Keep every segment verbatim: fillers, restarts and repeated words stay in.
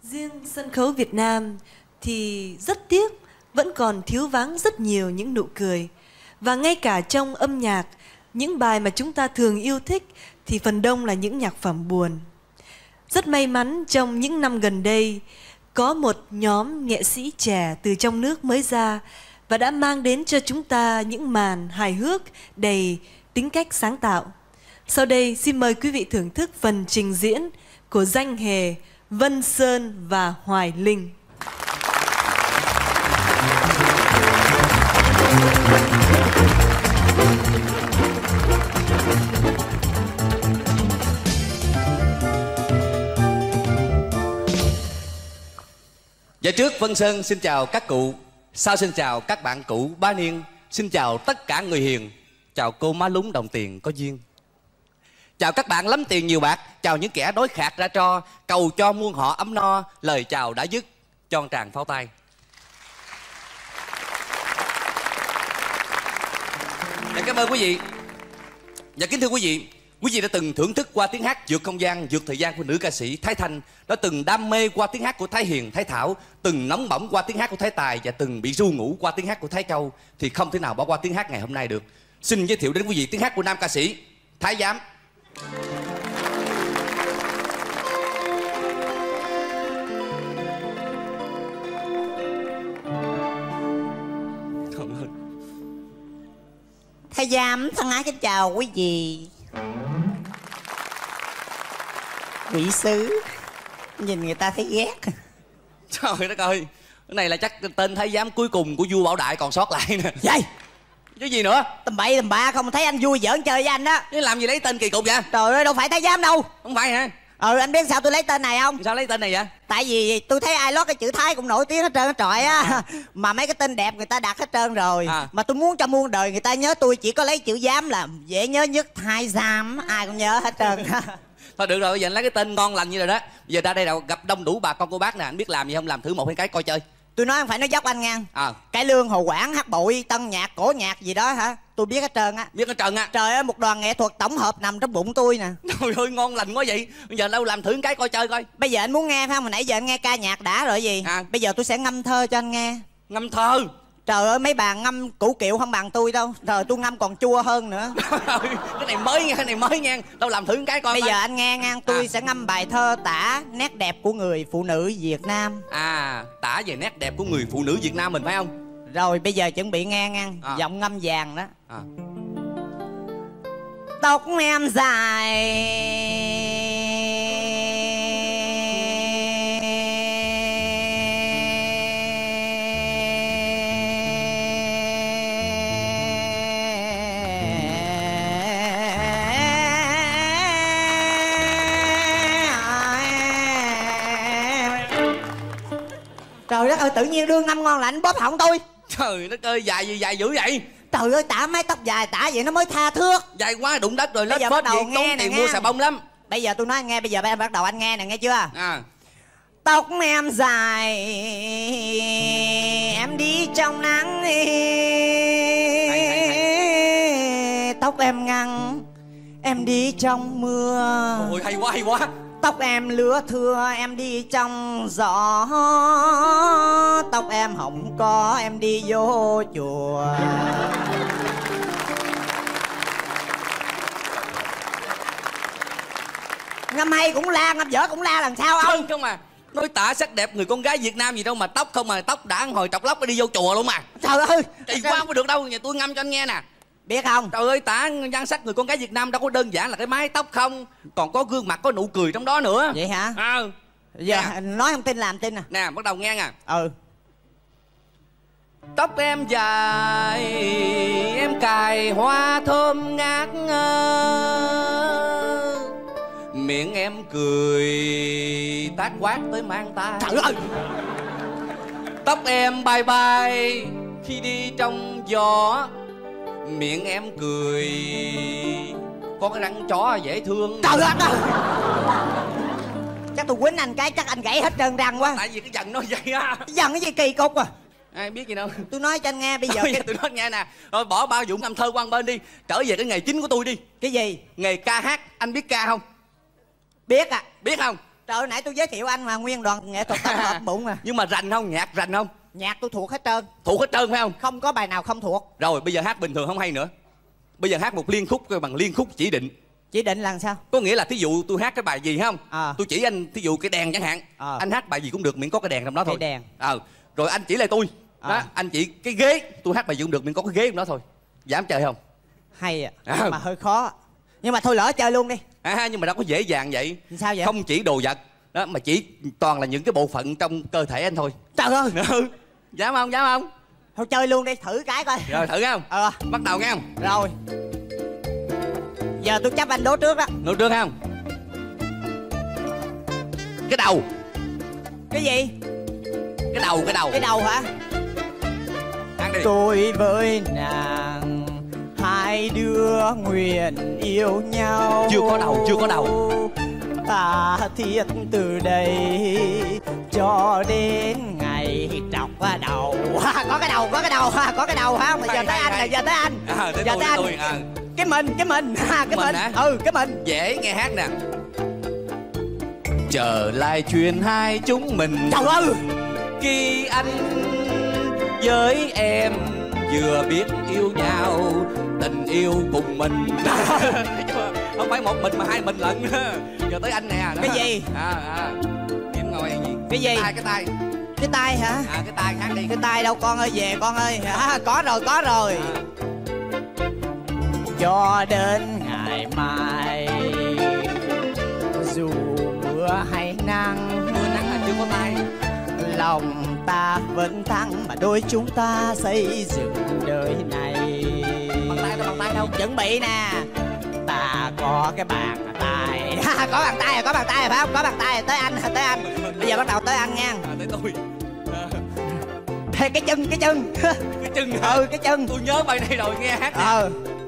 Riêng sân khấu Việt Nam thì rất tiếc vẫn còn thiếu vắng rất nhiều những nụ cười. Và ngay cả trong âm nhạc, những bài mà chúng ta thường yêu thích thì phần đông là những nhạc phẩm buồn. Rất may mắn trong những năm gần đây có một nhóm nghệ sĩ trẻ từ trong nước mới ra và đã mang đến cho chúng ta những màn hài hước đầy tính cách sáng tạo. Sau đây xin mời quý vị thưởng thức phần trình diễn của danh hề Vân Sơn và Hoài Linh. Dạ trước Vân Sơn xin chào các cụ, sau xin chào các bạn cụ bá niên, xin chào tất cả người hiền, chào cô má lúng đồng tiền có duyên. Chào các bạn lắm tiền nhiều bạc, chào những kẻ đói khát ra cho, cầu cho muôn họ ấm no, lời chào đã dứt, cho tràng pháo tay. Dạ cảm ơn quý vị. Dạ kính thưa quý vị, quý vị đã từng thưởng thức qua tiếng hát vượt không gian, vượt thời gian của nữ ca sĩ Thái Thanh, đã từng đam mê qua tiếng hát của Thái Hiền, Thái Thảo, từng nóng bỏng qua tiếng hát của Thái Tài và từng bị ru ngủ qua tiếng hát của Thái Châu, thì không thể nào bỏ qua tiếng hát ngày hôm nay được. Xin giới thiệu đến quý vị tiếng hát của nam ca sĩ Thái Giám. Thái Giám thân ái kính chào quý vị. Quỷ sứ nhìn người ta thấy ghét. Trời đất ơi, cái này là chắc tên Thái Giám cuối cùng của vua Bảo Đại còn sót lại nè. Vậy chứ gì nữa? tầm bậy tầm bạ không, thấy anh vui giỡn chơi với anh đó. Chứ làm gì lấy tên kỳ cục vậy? Trời ơi, đâu phải Thái Giám đâu. Không phải hả? Ừ, anh biết sao tôi lấy tên này không? Sao lấy tên này vậy? Tại vì tôi thấy ai lót cái chữ Thái cũng nổi tiếng hết trơn hết trọi á. À. Mà mấy cái tên đẹp người ta đặt hết trơn rồi. À. Mà tôi muốn cho muôn đời người ta nhớ tôi chỉ có lấy chữ Giám là dễ nhớ nhất. Thái Giám ai cũng nhớ hết trơn. Thôi được rồi, bây giờ anh lấy cái tên ngon lành như rồi đó. Bây giờ ra đây đâu gặp đông đủ bà con cô bác nè, anh biết làm gì không, làm thử một hai cái coi chơi. Tôi nói không phải nói dốc anh nha. À. Cải lương, Hồ Quảng, hát bội, tân nhạc, cổ nhạc gì đó hả? Tôi biết hết trơn á. Biết hết trơn á. Trời ơi, một đoàn nghệ thuật tổng hợp nằm trong bụng tôi nè. Trời ơi, ngon lành quá vậy. Bây giờ đâu làm thử cái coi chơi coi. Bây giờ anh muốn nghe phải không? Hồi nãy giờ anh nghe ca nhạc đã rồi gì. À. Bây giờ tôi sẽ ngâm thơ cho anh nghe. Ngâm thơ? Trời ơi, mấy bà ngâm củ kiệu không bằng tôi đâu. Trời, tôi ngâm còn chua hơn nữa. Cái này mới nha, cái này mới nha. Đâu làm thử cái coi. Bây coi. giờ anh nghe ngang, tôi à. sẽ ngâm bài thơ tả nét đẹp của người phụ nữ Việt Nam. À, tả về nét đẹp của người phụ nữ Việt Nam mình phải không? Rồi, bây giờ chuẩn bị nghe ngang. À. Giọng ngâm vàng đó. À. Tóc em dài Trời đất ơi, tự nhiên đương ngâm ngon lành bóp họng tôi. Trời đất ơi, dài gì dài dữ vậy? Trời ơi, tả mái tóc dài tả vậy nó mới tha thước. Dài quá đụng đất rồi lết phết vậy tốn tiền mua xà bông lắm. Bây giờ tôi nói anh nghe, bây giờ anh bắt đầu anh nghe nè, nghe chưa? À. Tóc em dài em đi trong nắng, hay, hay, hay. Tóc em ngắn em đi trong mưa. Ôi hay quá hay quá. Tóc em lứa thưa em đi trong gió, tóc em không có em đi vô chùa. Ngâm hay cũng la, ngâm dở cũng la, làm sao ông? Không mà nói tả sắc đẹp người con gái Việt Nam gì đâu mà tóc không mà tóc đã hồi trọc lóc đi vô chùa luôn mà. Trời ơi, kỳ quá không có được đâu, nhà tôi ngâm cho anh nghe nè. Biết không? Trời ơi, tả nhan sắc người con gái Việt Nam đâu có đơn giản là cái mái tóc không, còn có gương mặt, có nụ cười trong đó nữa. Vậy hả? Ờ. Giờ nè. Nói không tin làm tin nè. Nè, bắt đầu nghe nè. Ừ. Tóc em dài em cài hoa thơm ngát ngơ, miệng em cười tát quát tới mang tay. Trời ơi. Tóc em bay bay khi đi trong gió, miệng em cười có cái răng chó dễ thương. Trời ơi. Chắc tôi quýnh anh cái chắc anh gãy hết trơn răng quá. Tại vì cái dần nó vậy á. Dần cái gì kỳ cục à. Ai biết gì đâu. Tôi nói cho anh nghe bây giờ. Cái... tôi nói nghe nè. Rồi bỏ bao vụ ngâm thơ qua một bên đi, trở về cái nghề chính của tôi đi. Cái gì? Nghề ca hát. Anh biết ca không? Biết à. Biết không? Trời ơi, nãy tôi giới thiệu anh mà nguyên đoàn nghệ thuật tập hợp bụng mà. Nhưng mà rành không, nhạc rành không? Nhạc tôi thuộc hết trơn. Thuộc hết trơn phải không? Không có bài nào không thuộc. Rồi bây giờ hát bình thường không hay nữa. Bây giờ hát một liên khúc bằng liên khúc chỉ định. Chỉ định là sao? Có nghĩa là thí dụ tôi hát cái bài gì không? À. Tôi chỉ anh thí dụ cái đèn chẳng hạn. À. Anh hát bài gì cũng được miễn có cái đèn trong đó thôi. Cái đèn. Ờ. À. Rồi anh chỉ lại tôi. À. Đó, anh chỉ cái ghế, tôi hát bài gì cũng được miễn có cái ghế trong đó thôi. Dám chơi không? Hay à. À. Mà hơi khó. Nhưng mà thôi lỡ chơi luôn đi. À, nhưng mà đâu có dễ dàng vậy. Sao vậy? Không chỉ đồ vật đó mà chỉ toàn là những cái bộ phận trong cơ thể anh thôi. Trời ơi. Ừ. Dám không? Dám không? Thôi chơi luôn đi, thử cái coi. Rồi thử không? Ờ. Bắt đầu nghe không? Rồi. Giờ tôi chấp anh đố trước đó. Đố trước không? Cái đầu. Cái gì? Cái đầu, cái đầu. Cái đầu hả? Ăn đi. Tôi với nàng hai đứa nguyện yêu nhau. Chưa có đầu, chưa có đầu. Ta thiết từ đây cho đến ngày trọc đầu. Có cái đầu, có cái đầu, có cái đầu ha. Mà giờ tới anh là giờ tới anh. À, tới giờ tôi, tới anh. tôi, à. Cái mình, cái mình, cái mình mình. hả? Ừ, cái mình. Dễ nghe hát nè. Trở lại chuyện hai chúng mình. Trời ơi. Khi anh với em vừa biết yêu nhau, tình yêu cùng mình. Không phải một mình mà hai mình lận. Giờ tới anh nè. Cái gì? À, à. Em ngồi gì? Cái gì? Cái tay, cái tay. Cái tay hả? À, cái tay hát đi. Cái tay đâu con ơi, về con ơi. À, có rồi, có rồi. À. Cho đến ngày mai, dù mưa hay nắng, Mưa nắng là chưa có tay. lòng ta vẫn thắng mà đôi chúng ta xây dựng đời này. Bằng tay đâu, bằng tay đâu. Chuẩn bị nè. Ta có cái bàn tay. Có bàn tay rồi, có bàn tay rồi phải không? Có bàn tay rồi, tới anh, tới anh. Bây giờ bắt đầu tới anh nha. À, tới tôi. À. Cái chân, cái chân. Cái chân hả? Ừ, cái chân. Tôi nhớ bài này rồi, nghe hát nè. Ờ.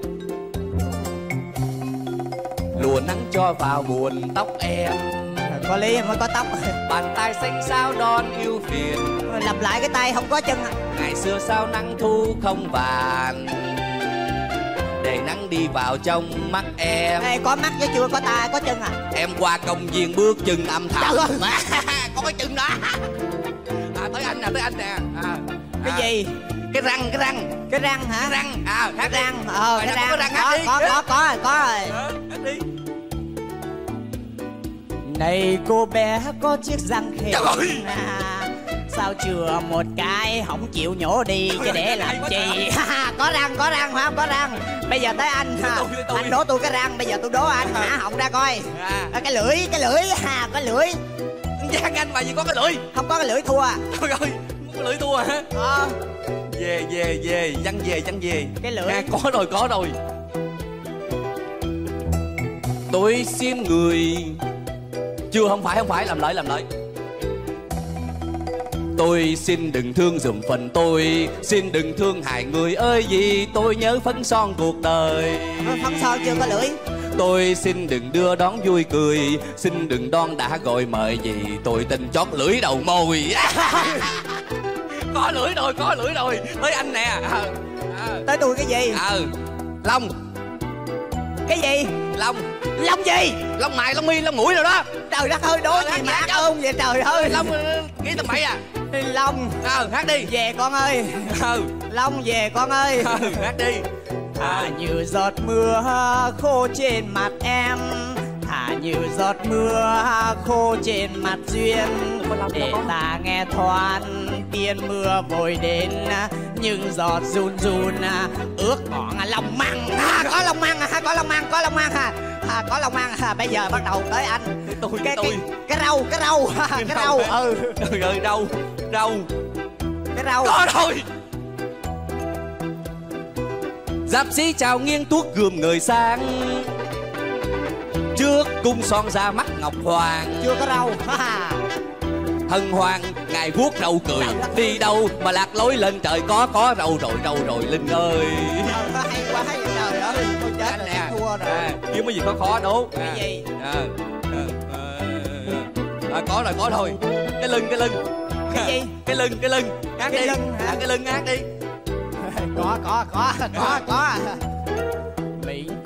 Lùa nắng cho vào buồn tóc em, Có lý mới có tóc. bàn tay xanh sao đón yêu phiền. Lặp lại cái tay không có chân. Ngày xưa sao nắng thu không vàng, để nắng đi vào trong mắt em. Ê, có mắt chứ chưa có tay, có chân à? Em qua công viên bước chân âm thầm. Trời ơi. Có cái chân đó. À, tới anh nè, tới anh nè. À, Cái à. gì? Cái răng, cái răng. Cái răng hả? Cái răng. À, hát Cái đi. răng. Ờ, Bài cái nào răng. có răng, hát Có, đi. có, có, có rồi, có rồi. À, hát đi. Này cô bé có chiếc răng khè. Trời ơi. À, sao chừa một cái không chịu nhổ đi chứ để làm chi? Có răng, có răng phải không? Có răng. Bây giờ tới anh ha. tôi, tôi. Anh đố tôi cái răng, bây giờ tôi đố anh hả? Họng ra coi. À. À, cái lưỡi, cái lưỡi, ha, có lưỡi. Giang anh mà gì có cái lưỡi. Không có cái lưỡi thua. Trời ơi, có lưỡi thua hả? Ờ. Về, về, về, văn về, văn về. Cái lưỡi. À, có rồi, có rồi. Tôi xin người. Chưa, không phải, không phải, làm lại, làm lại. Tôi xin đừng thương dùm phần tôi, xin đừng thương hại người ơi, vì tôi nhớ phấn son cuộc đời. Phấn son chưa có lưỡi. Tôi xin đừng đưa đón vui cười, xin đừng đón đã gọi mời, vì tôi tình chót lưỡi đầu môi. Có lưỡi rồi, có lưỡi rồi. Tới anh nè. À, à. Tới tôi cái gì? Ờ. Lông. Cái gì? Lông. Lông gì? Lông mày, lông mi, lông mũi rồi đó. Trời đất ơi, đố gì mà ác ôn vậy trời ơi. Lông nghĩ tầm bậy à. Long. Ờ, hát đi. Về con ơi. Ờ. Long về con ơi. Ờ, hát đi. Thả như giọt mưa khô trên mặt em, thả như giọt mưa khô trên mặt Duyên, để ta nghe thoáng tiếng mưa vội đến, những giọt run run ướt còn lòng măng. À, có lòng măng, à, có lòng măng, có lòng măng à. À, có lòng măng à. Bây giờ bắt đầu tới anh. Tôi, cái, tôi. cái, cái rau, cái rau, cái, cái rau. Ừ. Trời ơi, rau, rau. Cái rau. Có rồi. Giáp sĩ chào nghiêng tuốt gươm người sang, trước cung son ra mắt ngọc hoàng. Chưa có rau. Hân hoan ngài vuốt râu cười, đi đâu mà lạc lối lên trời, có có râu rồi, râu rồi Linh ơi. Ờ, hay quá, hay trời ơi, tôi chết Anh rồi, nè. thua rồi. À, kiếm cái gì khó khó đố. Cái À. gì? À. À. À. À, có rồi, có rồi. Cái lưng, cái lưng. Cái gì? Cái lưng, cái lưng. Hát Cái đi. lưng hả? À, cái lưng hát đi. Có, có, có, có, có. Mình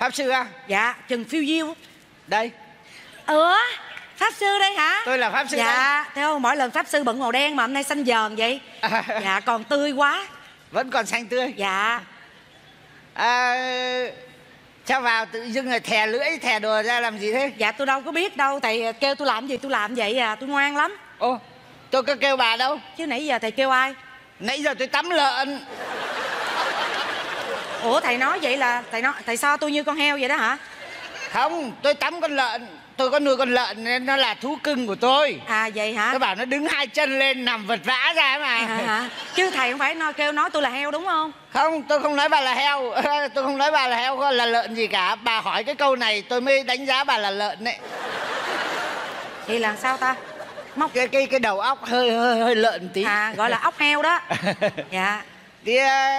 Pháp sư à? Dạ, Trần Phiêu Diêu. Đây. Ủa, Pháp sư đây hả? Tôi là Pháp sư. Dạ, thấy không, mỗi lần Pháp sư bận màu đen mà hôm nay xanh dờn vậy. À. Dạ, còn tươi quá. Vẫn còn xanh tươi. Dạ. À, sao vào tự dưng rồi thè lưỡi thè đồ ra làm gì thế? Dạ tôi đâu có biết đâu, thầy kêu tôi làm gì tôi làm vậy à, tôi ngoan lắm. Ô, tôi có kêu bà đâu. Chứ nãy giờ thầy kêu ai? Nãy giờ tôi tắm lợn. Ủa thầy nói vậy là thầy nói thầy so tôi như con heo vậy đó hả? Không, tôi tắm con lợn. Tôi có nuôi con lợn nên nó là thú cưng của tôi. À vậy hả? Tôi bảo nó đứng hai chân lên nằm vật vã ra mà. À, hả? Chứ thầy không phải nói kêu nói tôi là heo đúng không? Không, tôi không nói bà là heo. Tôi không nói bà là heo là lợn gì cả. Bà hỏi cái câu này tôi mới đánh giá bà là lợn đấy. Thì là sao ta? Móc cái cái cái đầu óc hơi hơi hơi lợn tí. À gọi là ốc heo đó. Dạ. Thì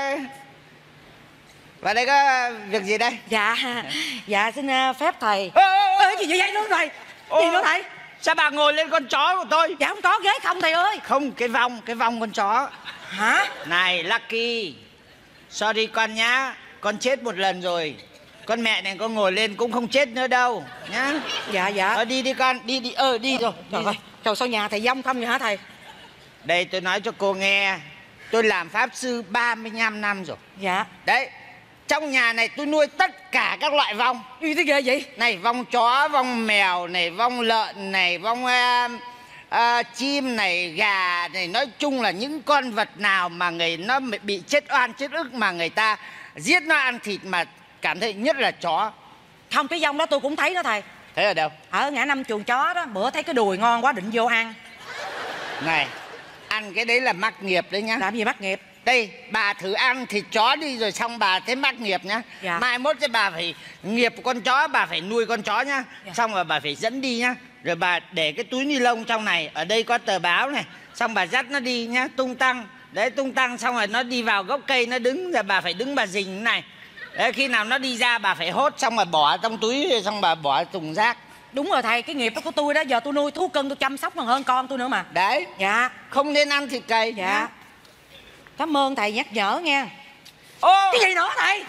và đây có việc gì đây? Dạ. Dạ xin phép thầy. Ê, ê, ê. Ê, gì vậy vậy nữa thầy? Gì nữa thầy? Sao bà ngồi lên con chó của tôi? Dạ không có ghế không thầy ơi. Không, cái vòng, cái vòng con chó. Hả? Này Lucky, sorry con nhá. Con chết một lần rồi. Con mẹ này con ngồi lên cũng không chết nữa đâu nhá. Dạ dạ. Ờ đi đi con, đi đi, ờ đi rồi. Trời ơi, trời sao nhà thầy vong không vậy hả thầy? Đây tôi nói cho cô nghe. Tôi làm pháp sư ba mươi lăm năm rồi. Dạ. Đấy, trong nhà này tôi nuôi tất cả các loại vong. Gì thế ghê vậy? Này, vong chó, vong mèo này, vong lợn này, vong uh, uh, chim này, gà này. Nói chung là những con vật nào mà người nó bị chết oan chết ức mà người ta giết nó ăn thịt mà cảm thấy, nhất là chó. Không, cái vong đó tôi cũng thấy đó thầy. Thấy ở đâu? Ở ngã năm chuồng chó đó, bữa thấy cái đùi ngon quá định vô ăn. Này, ăn cái đấy là mắc nghiệp đấy nhá. Làm gì mắc nghiệp? Đây, bà thử ăn thịt chó đi rồi xong bà thấy mắc nghiệp nhá. Dạ. Mai mốt cái bà phải nghiệp con chó, bà phải nuôi con chó nhá. Dạ. Xong rồi bà phải dẫn đi nhá. Rồi bà để cái túi ni lông trong này, ở đây có tờ báo này. Xong bà dắt nó đi nhá, tung tăng. Đấy, tung tăng xong rồi nó đi vào gốc cây nó đứng, rồi bà phải đứng bà rình thế này. Đấy, khi nào nó đi ra bà phải hốt xong rồi bỏ trong túi, xong bà bỏ thùng rác. Đúng rồi thầy, cái nghiệp đó của tôi đó, giờ tôi nuôi thú cưng tôi chăm sóc còn hơn con tôi nữa mà. Đấy. Dạ. Không nên ăn thịt cầy. Dạ. Nhá. Cảm ơn thầy nhắc nhở nha. Ô, cái gì nữa thầy?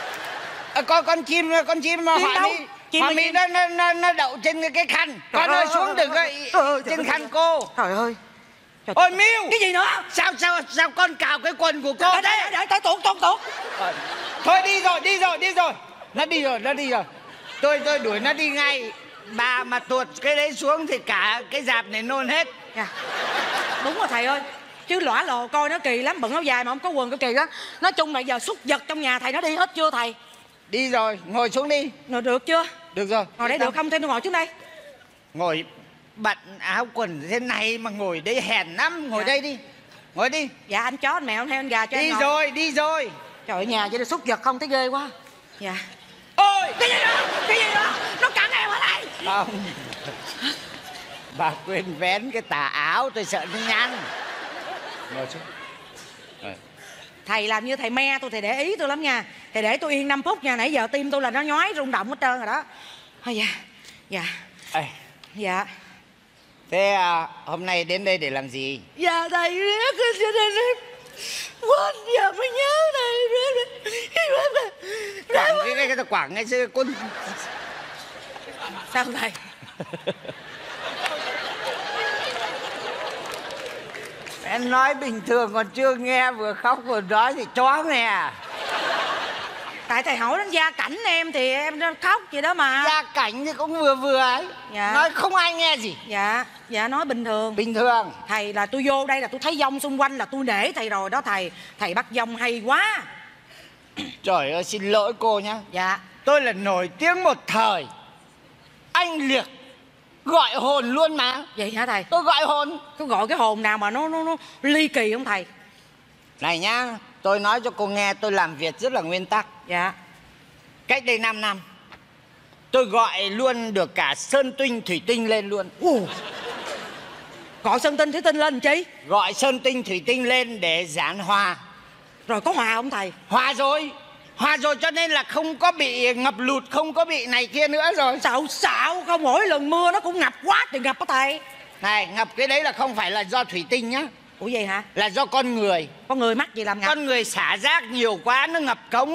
À, con con chim con chim mà hỏi đâu? mi Chim hỏi mà mi chim. nó, nó nó nó đậu trên cái, cái khăn. Con ơi xuống đừng có trên khăn cô. Trời ơi. Trời. Ôi Miu, cái gì nữa? sao sao sao con cào cái quần của cô? Để để để để tuột tuột tuột. Thôi đi rồi đi rồi đi rồi nó đi rồi nó đi rồi tôi tôi đuổi nó đi ngay. Bà mà tuột cái đấy xuống thì cả cái dạp này nôn hết. Dạ. Đúng rồi thầy ơi, chứ lõa lồ coi nó kỳ lắm, bận áo dài mà không có quần cái kỳ đó. Nói chung là giờ súc vật trong nhà thầy nó đi hết chưa thầy? Đi rồi, ngồi xuống đi. Rồi được chưa? Được rồi. Ngồi đây được không? Thêm tôi ngồi xuống đây. Ngồi bận áo quần thế này mà ngồi đây hèn lắm. Ngồi dạ. đây đi. Ngồi đi. Dạ anh chó anh mèo anh heo anh gà cho đi anh ngồi. rồi đi rồi. Trời ơi nhà vậy là súc vật không thấy ghê quá. Dạ. Ôi cái gì đó cái gì đó nó cắn em ở đây. Không. Bà quên vén cái tà áo, tôi sợ nó nhăn. Ngồi xuống. Rồi. Thầy làm như thầy me tôi, thầy để ý tôi lắm nha. Thầy để tôi yên năm phút nha, nãy giờ tim tôi là nó nhói rung động hết trơn rồi đó. Thôi dạ. Dạ. Ê, Dạ. thế à, hôm nay đến đây để làm gì? Dạ thầy riết cho nên em quên giờ mới nhớ thầy. Quảng cái cái cái quảng ngay xưa con. Sao thầy? Em nói bình thường còn chưa nghe, vừa khóc vừa nói thì chó nghe. Tại thầy hỏi đến gia cảnh em thì em khóc vậy đó mà. Gia cảnh thì cũng vừa vừa ấy. Dạ. Nói không ai nghe gì. Dạ. Dạ nói bình thường. Bình thường. Thầy là tôi vô đây là tôi thấy dông xung quanh là tôi nể thầy rồi đó thầy. Thầy bắt dông hay quá. Trời ơi xin lỗi cô nhá. Dạ. Tôi là nổi tiếng một thời. Anh Liệt gọi hồn luôn mà. Vậy hả thầy? Tôi gọi hồn. Có gọi cái hồn nào mà nó nó nó ly kỳ không thầy? Này nhá, tôi nói cho cô nghe, tôi làm việc rất là nguyên tắc. Dạ. Cách đây năm năm tôi gọi luôn được cả sơn tinh thủy tinh lên luôn. Ồ. Gọi sơn tinh thủy tinh lên chi? Gọi sơn tinh thủy tinh lên để giảng hòa. Rồi có hòa không thầy? Hòa rồi. Hòa rồi cho nên là không có bị ngập lụt, không có bị này kia nữa rồi. Xạo xạo không, mỗi lần mưa nó cũng ngập quá thì ngập á thầy. Này, ngập cái đấy là không phải là do thủy tinh nhá. Ủa vậy hả? Là do con người. Con người mắc gì làm ngập? Con người xả rác nhiều quá nó ngập cống ấy.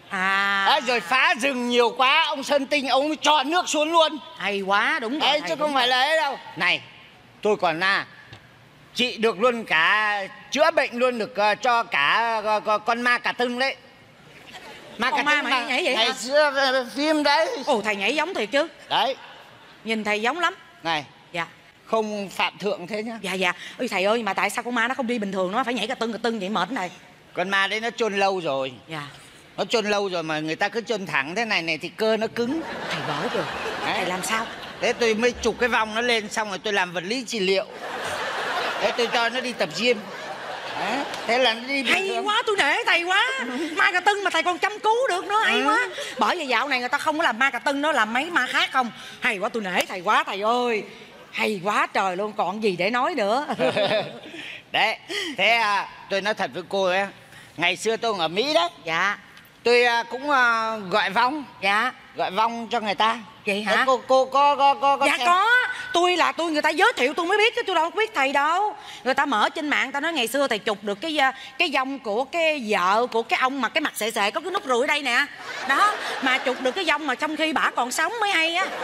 À. à rồi phá rừng nhiều quá, ông Sơn Tinh ông mới cho nước xuống luôn. Hay quá, đúng rồi. Đấy, chứ không phải là ấy đâu. Này, tôi còn là trị được luôn cả, chữa bệnh luôn được uh, cho cả uh, con ma cả tưng đấy. Ma con cả ma mà nhảy vậy ngày hả? Xưa uh, phim đấy. Ồ, thầy nhảy giống thiệt chứ. Đấy. Nhìn thầy giống lắm. Này. Dạ. Không phạm thượng thế nhá. Dạ dạ. Ôi thầy ơi, mà tại sao con ma nó không đi bình thường, nó phải nhảy cả tưng cả tưng vậy mệt này? Con ma đấy nó chôn lâu rồi. Dạ. Nó chôn lâu rồi mà người ta cứ chôn thẳng thế này này thì cơ nó cứng. Thầy vỡ rồi. Đấy. Thầy làm sao? Thế tôi mới chụp cái vòng nó lên, xong rồi tôi làm vật lý trị liệu. Thế tôi cho nó đi tập gym. Đấy. Thế là nó đi bình hay thường. quá, tôi nể thầy quá. Ma cà tưng mà thầy còn chăm cứu được nữa, hay ừ. quá. Bởi vì dạo này người ta không có làm ma cà tưng, nó làm mấy ma khác không. Hay quá, tôi nể thầy quá thầy ơi. Hay quá trời luôn, còn gì để nói nữa. Đấy. Thế à, tôi nói thật với cô ấy, ngày xưa tôi ở Mỹ đấy. Dạ. Tôi cũng uh, gọi vong. Dạ. Gọi vong cho người ta. Vậy hả? Đấy, cô cô có có có, có dạ xem. Có. Tôi là tôi người ta giới thiệu tôi mới biết chứ tôi đâu có biết thầy đâu. Người ta mở trên mạng, ta nói ngày xưa thầy chụp được cái cái vong của cái vợ của cái ông mà cái mặt sệ sệ có cái nút ruồi ở đây nè. Đó, mà chụp được cái vong mà trong khi bả còn sống mới hay á.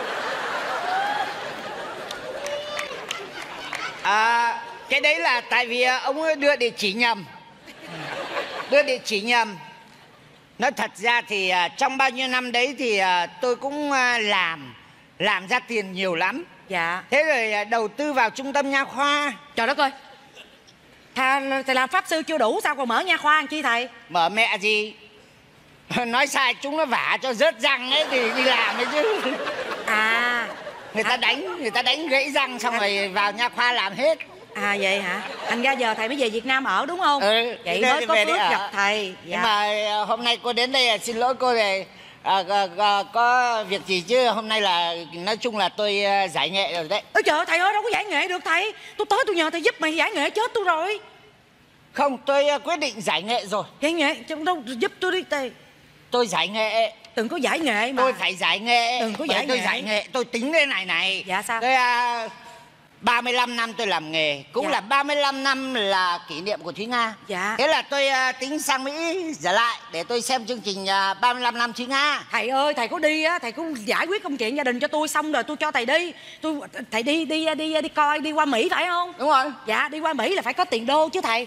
À, cái đấy là tại vì ông ấy đưa địa chỉ nhầm. Đưa địa chỉ nhầm. Nói thật ra thì uh, trong bao nhiêu năm đấy thì uh, tôi cũng uh, làm Làm ra tiền nhiều lắm. Dạ. Thế rồi uh, đầu tư vào trung tâm nha khoa. Trời đất ơi, thầy, thầy làm pháp sư chưa đủ sao còn mở nha khoa làm chi thầy? Mở mẹ gì. Nói sai chúng nó vả cho rớt răng ấy thì đi làm ấy chứ. À. Người ta à. đánh, người ta đánh gãy răng xong à. rồi vào nha khoa làm hết. À vậy hả? Thành ra giờ thầy mới về Việt Nam ở đúng không? Ừ. Vậy mới có phước gặp thầy. Dạ. Nhưng mà hôm nay cô đến đây là xin lỗi cô về à, à, à, có việc gì chứ hôm nay là nói chung là tôi à, giải nghệ rồi đấy. Ôi trời ơi, thầy ơi, đâu có giải nghệ được thầy. Tôi tới tôi nhờ thầy giúp mày giải nghệ chết tôi rồi. Không, tôi à, quyết định giải nghệ rồi. Giải nghệ? Chứ đâu giúp tôi đi thầy. Tôi giải nghệ. Đừng có giải nghệ mà. Tôi phải giải nghệ. Đừng có giải tôi nghệ. giải nghệ. Tôi tính cái này này. Dạ sao? Tôi à, ba mươi lăm năm tôi làm nghề. Cũng dạ. là ba mươi lăm năm là kỷ niệm của Thúy Nga. Dạ. Thế là tôi uh, tính sang Mỹ trở lại để tôi xem chương trình uh, ba mươi lăm năm Thúy Nga. Thầy ơi, thầy có đi á, thầy cũng giải quyết công chuyện gia đình cho tôi xong rồi tôi cho thầy đi. Tôi thầy đi đi đi đi, đi coi đi qua Mỹ phải không? Đúng rồi. Dạ, đi qua Mỹ là phải có tiền đô chứ thầy.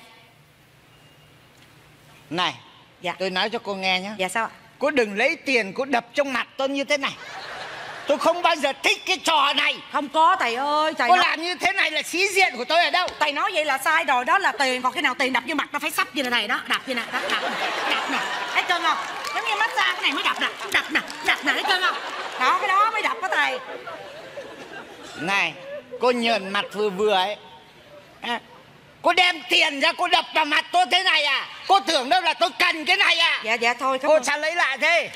Này. Dạ. Tôi nói cho cô nghe nhé. Dạ sao ạ? Cô đừng lấy tiền cô đập trong mặt tôi như thế này. Tôi không bao giờ thích cái trò này. Không có thầy ơi, thầy cô nói... làm như thế này là sĩ diện của tôi ở đâu? Thầy nói vậy là sai rồi, đó là tiền. Còn cái nào tiền đập vô mặt nó phải sắp như thế này đó. Đập như này, đập, đập, đập nè. Thấy chưa không? Giống như massage cái này mới đập nè. Đập nè, đập nè, thấy chưa không? Đó, cái đó mới đập đó thầy. Này, cô nhờn mặt vừa vừa ấy à, cô đem tiền ra cô đập vào mặt tôi thế này à? Cô tưởng đâu là tôi cần cái này à? Dạ, dạ thôi. Cô sao lấy lại thế?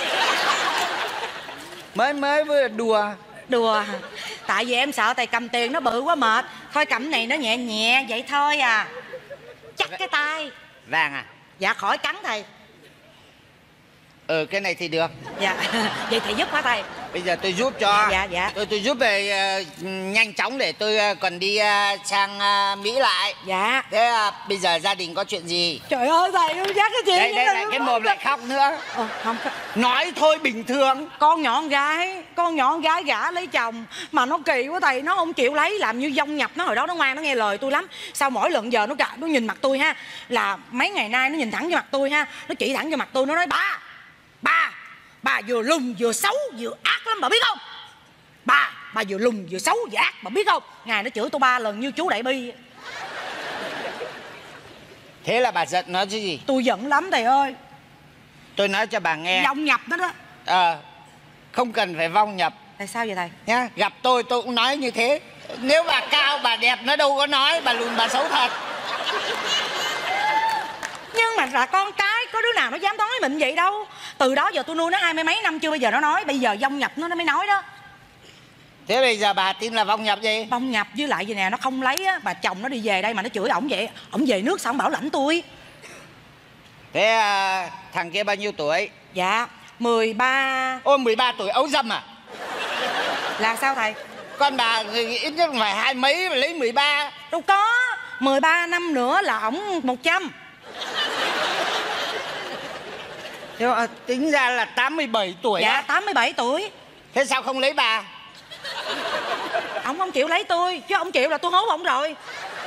Mới mới vừa đùa. Đùa. Tại vì em sợ thầy cầm tiền nó bự quá mệt. Thôi cầm này nó nhẹ nhẹ vậy thôi à. Chắc cái tay. Vàng à? Dạ khỏi cắn thầy. Ừ cái này thì được. Dạ. Vậy thầy giúp hả thầy? Bây giờ tôi giúp cho. Dạ dạ. Tôi tôi giúp về uh, nhanh chóng để tôi uh, còn đi uh, sang uh, Mỹ lại. Dạ. Thế uh, bây giờ gia đình có chuyện gì? Trời ơi thầy không dắt cái chuyện. Đây đây lại cái mồm lại khóc nữa. Ờ, không. Nói thôi bình thường. Con nhỏ con gái, con nhỏ con gái gả lấy chồng mà nó kỳ quá thầy, nó không chịu lấy, làm như dông nhập. Nó hồi đó nó ngoan, nó nghe lời tôi lắm. Sau mỗi lần giờ nó nó nhìn mặt tôi ha, là mấy ngày nay nó nhìn thẳng vô mặt tôi ha, nó chỉ thẳng vô mặt tôi, nó nói ba Ba, bà vừa lùn vừa xấu vừa ác lắm bà biết không? Bà, bà vừa lùn vừa xấu vừa ác bà biết không? Ngày nó chửi tôi ba lần như chú Đại Bi. Thế là bà giận nó chứ gì? Tôi giận lắm thầy ơi. Tôi nói cho bà nghe. Vong nhập đó đó. Ờ à, không cần phải vong nhập. Tại sao vậy thầy? Nhá, gặp tôi tôi cũng nói như thế. Nếu bà cao bà đẹp nó đâu có nói bà lùn bà xấu thật. Nhưng mà là con cái, có đứa nào nó dám nói mình vậy đâu. Từ đó giờ tôi nuôi nó hai mươi mấy năm chưa bây giờ nó nói. Bây giờ vong nhập nó nó mới nói đó. Thế bây giờ bà tin là vong nhập gì? Vong nhập với lại gì nè, nó không lấy á. Bà chồng nó đi về đây mà nó chửi ổng vậy. Ổng về nước sao ổng bảo lãnh tôi. Thế à, thằng kia bao nhiêu tuổi? Dạ mười ba. Ô mười ba tuổi ấu dâm à? Là sao thầy? Con bà ít nhất phải hai mấy mà lấy mười ba. Đâu có, mười ba năm nữa là ổng một trăm. Thế mà tính ra là tám mươi bảy tuổi. Dạ á. tám mươi bảy tuổi. Thế sao không lấy bà? Ông không chịu lấy tôi, chứ ông chịu là tôi hốt ông rồi.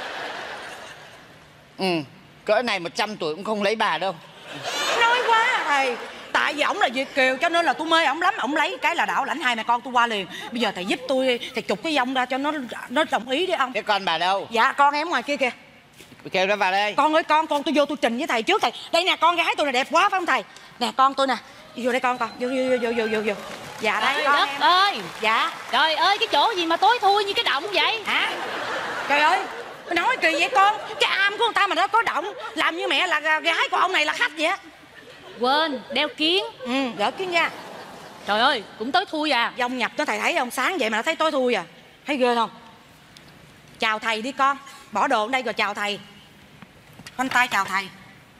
Ừ, cỡ này một trăm tuổi cũng không lấy bà đâu. Nói quá thầy. Tại vì ổng là Việt kiều cho nên là tôi mê ổng lắm. Ổng lấy cái là đảo lãnh hai mẹ con tôi qua liền. Bây giờ thầy giúp tôi thầy chụp cái vong ra cho nó nó đồng ý đi ông. Thế con bà đâu? Dạ con em ngoài kia kìa. Kêu nó vào đây. Con ơi con, con tôi vô tôi trình với thầy trước thầy. Đây nè con gái tôi là đẹp quá phải không thầy? Nè con tôi nè. Vô đây con con. Vô vô vô vô vô vô. Dạ đây con đất em. ơi. Dạ. Trời ơi cái chỗ gì mà tối thui như cái động vậy Hả? Trời ơi. Mày nói kỳ vậy con. Cái am của người ta mà nó có động. Làm như mẹ là gái của ông này là khách vậy á. Quên đeo kiến. Ừ gỡ kiến nha. Trời ơi cũng tối thui à. Dông nhập nó thầy thấy không? Sáng vậy mà nó thấy tối thui à. Thấy ghê không? Chào thầy đi con. Bỏ đồ ở đây rồi chào thầy. Khoanh tay chào thầy.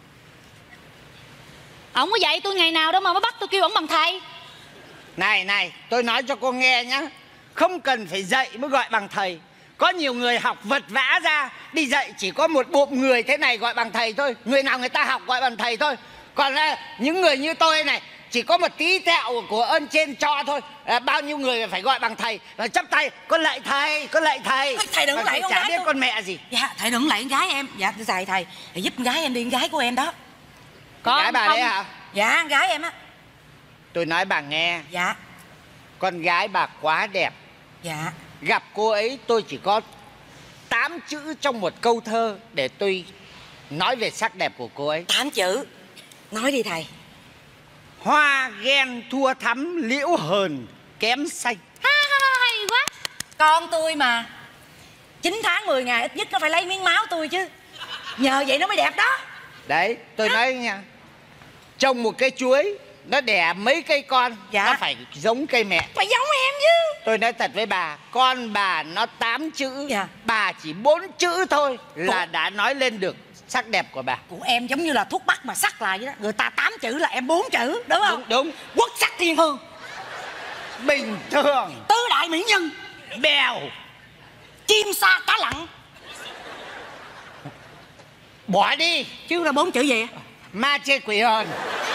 Ổng có dạy tôi ngày nào đâu mà mới bắt tôi kêu ổng bằng thầy. Này này, tôi nói cho cô nghe nhá. Không cần phải dạy mới gọi bằng thầy. Có nhiều người học vật vã ra, đi dạy chỉ có một bụng người thế này gọi bằng thầy thôi. Người nào người ta học gọi bằng thầy thôi. Còn là những người như tôi này chỉ có một tí thẹo của ơn trên cho thôi. À, bao nhiêu người phải gọi bằng thầy. Và chắp tay, con lạy thầy, con lạy thầy. Thầy đừng lạy con chả gái biết tôi. con mẹ gì. Dạ thầy đừng lạy con gái em. Dạ thầy thầy thầy giúp con gái em đi, con gái của em đó. Con Gái bà không... đấy hả? Dạ con gái em á. Tôi nói bà nghe. Dạ. Con gái bà quá đẹp. Dạ. Gặp cô ấy tôi chỉ có tám chữ trong một câu thơ để tôi nói về sắc đẹp của cô ấy. Tám chữ. Nói đi thầy. Hoa ghen thua thắm, liễu hờn kém xanh. Ha, ha, ha, hay quá. Con tôi mà chín tháng mười ngày ít nhất nó phải lấy miếng máu tôi chứ. Nhờ vậy nó mới đẹp đó. Đấy, tôi nói nha. Trồng một cây chuối nó đẻ mấy cây con. Dạ. Nó phải giống cây mẹ. Phải giống em chứ. Tôi nói thật với bà, con bà nó tám chữ. Dạ. Bà chỉ bốn chữ thôi là Ủa? đã nói lên được sắc đẹp của bà. Của em giống như là thuốc bắc mà sắc lại vậy đó. Người ta tám chữ là em bốn chữ, đúng không? Đúng, đúng. Quốc sắc thiên hương. Bình thường. Tứ đại mỹ nhân. Bèo. Chim sa cá lặn. Bỏ đi. Chứ là bốn chữ gì? Ma chê quỷ hờn.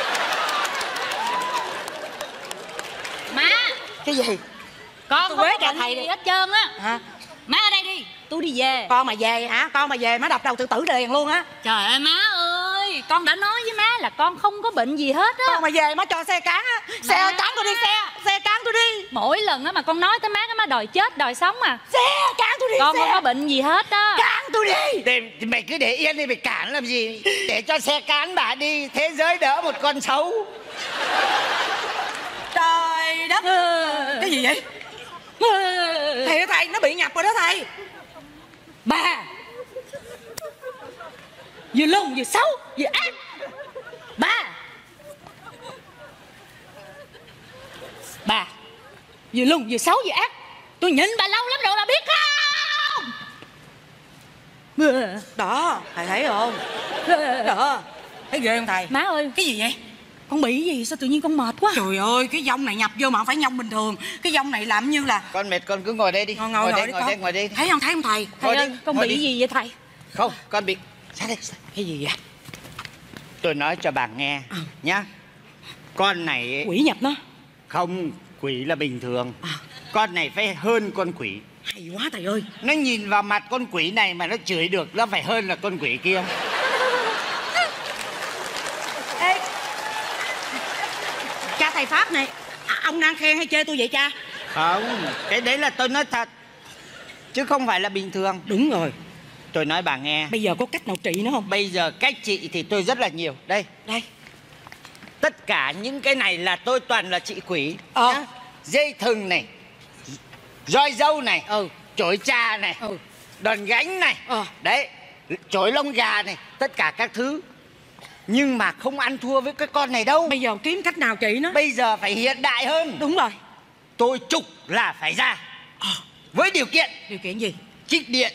Má. Cái gì? Con Tôi không quế có cho bệnh thầy gì đi. hết trơn á. Hả? Má ở đây đi, tôi đi về. Con mà về hả? Con mà về má đập đầu tự tử liền luôn á. Trời ơi má ơi, con đã nói với má là con không có bệnh gì hết á. Con mà về má cho xe cán á. Xe ơi cán tôi đi xe. Xe cán tôi đi. Mỗi lần á mà con nói tới má, cái má đòi chết đòi sống mà. Xe cán tôi đi. Con xe. không có bệnh gì hết á. Cán tôi đi. Để, mày cứ để yên đi, mày cản làm gì. Để cho xe cán bà đi. Thế giới đỡ một con xấu. Trời đất. Cái gì vậy? Thầy ơi thầy, nó bị nhập rồi đó thầy. Bà vừa lùn vừa xấu vừa ác. Bà Bà vừa lùn vừa xấu vừa ác. Tôi nhịn bà lâu lắm rồi bà biết không? Đó, thầy thấy không? Đó, thấy ghê không thầy? Má ơi. Cái gì vậy? Con bị gì sao tự nhiên con mệt quá. Trời ơi, cái vong này nhập vô mà không phải nhông bình thường. Cái vong này làm như là Con mệt con cứ ngồi đây đi. Ngồi ngồi, ngồi đây, đi ngồi con. đây, ngồi đây. Thấy không, thấy không thầy? Thầy Ngồi ơi, đi, con ngồi bị đi. gì vậy thầy? Không, con bị... Sao đây? Cái gì vậy? Tôi nói cho bà nghe à. nhá. Con này ấy, Quỷ nhập nó. không, quỷ là bình thường. à. Con này phải hơn con quỷ. Hay quá thầy ơi. Nó nhìn vào mặt con quỷ này mà nó chửi được, nó phải hơn là con quỷ kia. Ê, cha thầy Pháp này, à, ông đang khen hay chê tôi vậy cha? Không, cái đấy là tôi nói thật, chứ không phải là bình thường. Đúng rồi. Tôi nói bà nghe. Bây giờ có cách nào trị nó không? Bây giờ cách trị thì tôi rất là nhiều. Đây, Đây. tất cả những cái này là tôi toàn là trị quỷ. Ờ. Nhá. Dây thừng này, roi dâu này, Ừ. chổi trà này, Ừ. đòn gánh này, Ờ. đấy, chổi lông gà này, tất cả các thứ. Nhưng mà không ăn thua với cái con này đâu. Bây giờ kiếm cách nào trị nó? Bây giờ phải hiện đại hơn. Đúng rồi. Tôi trục là phải ra. À. Với điều kiện Điều kiện gì? trích điện.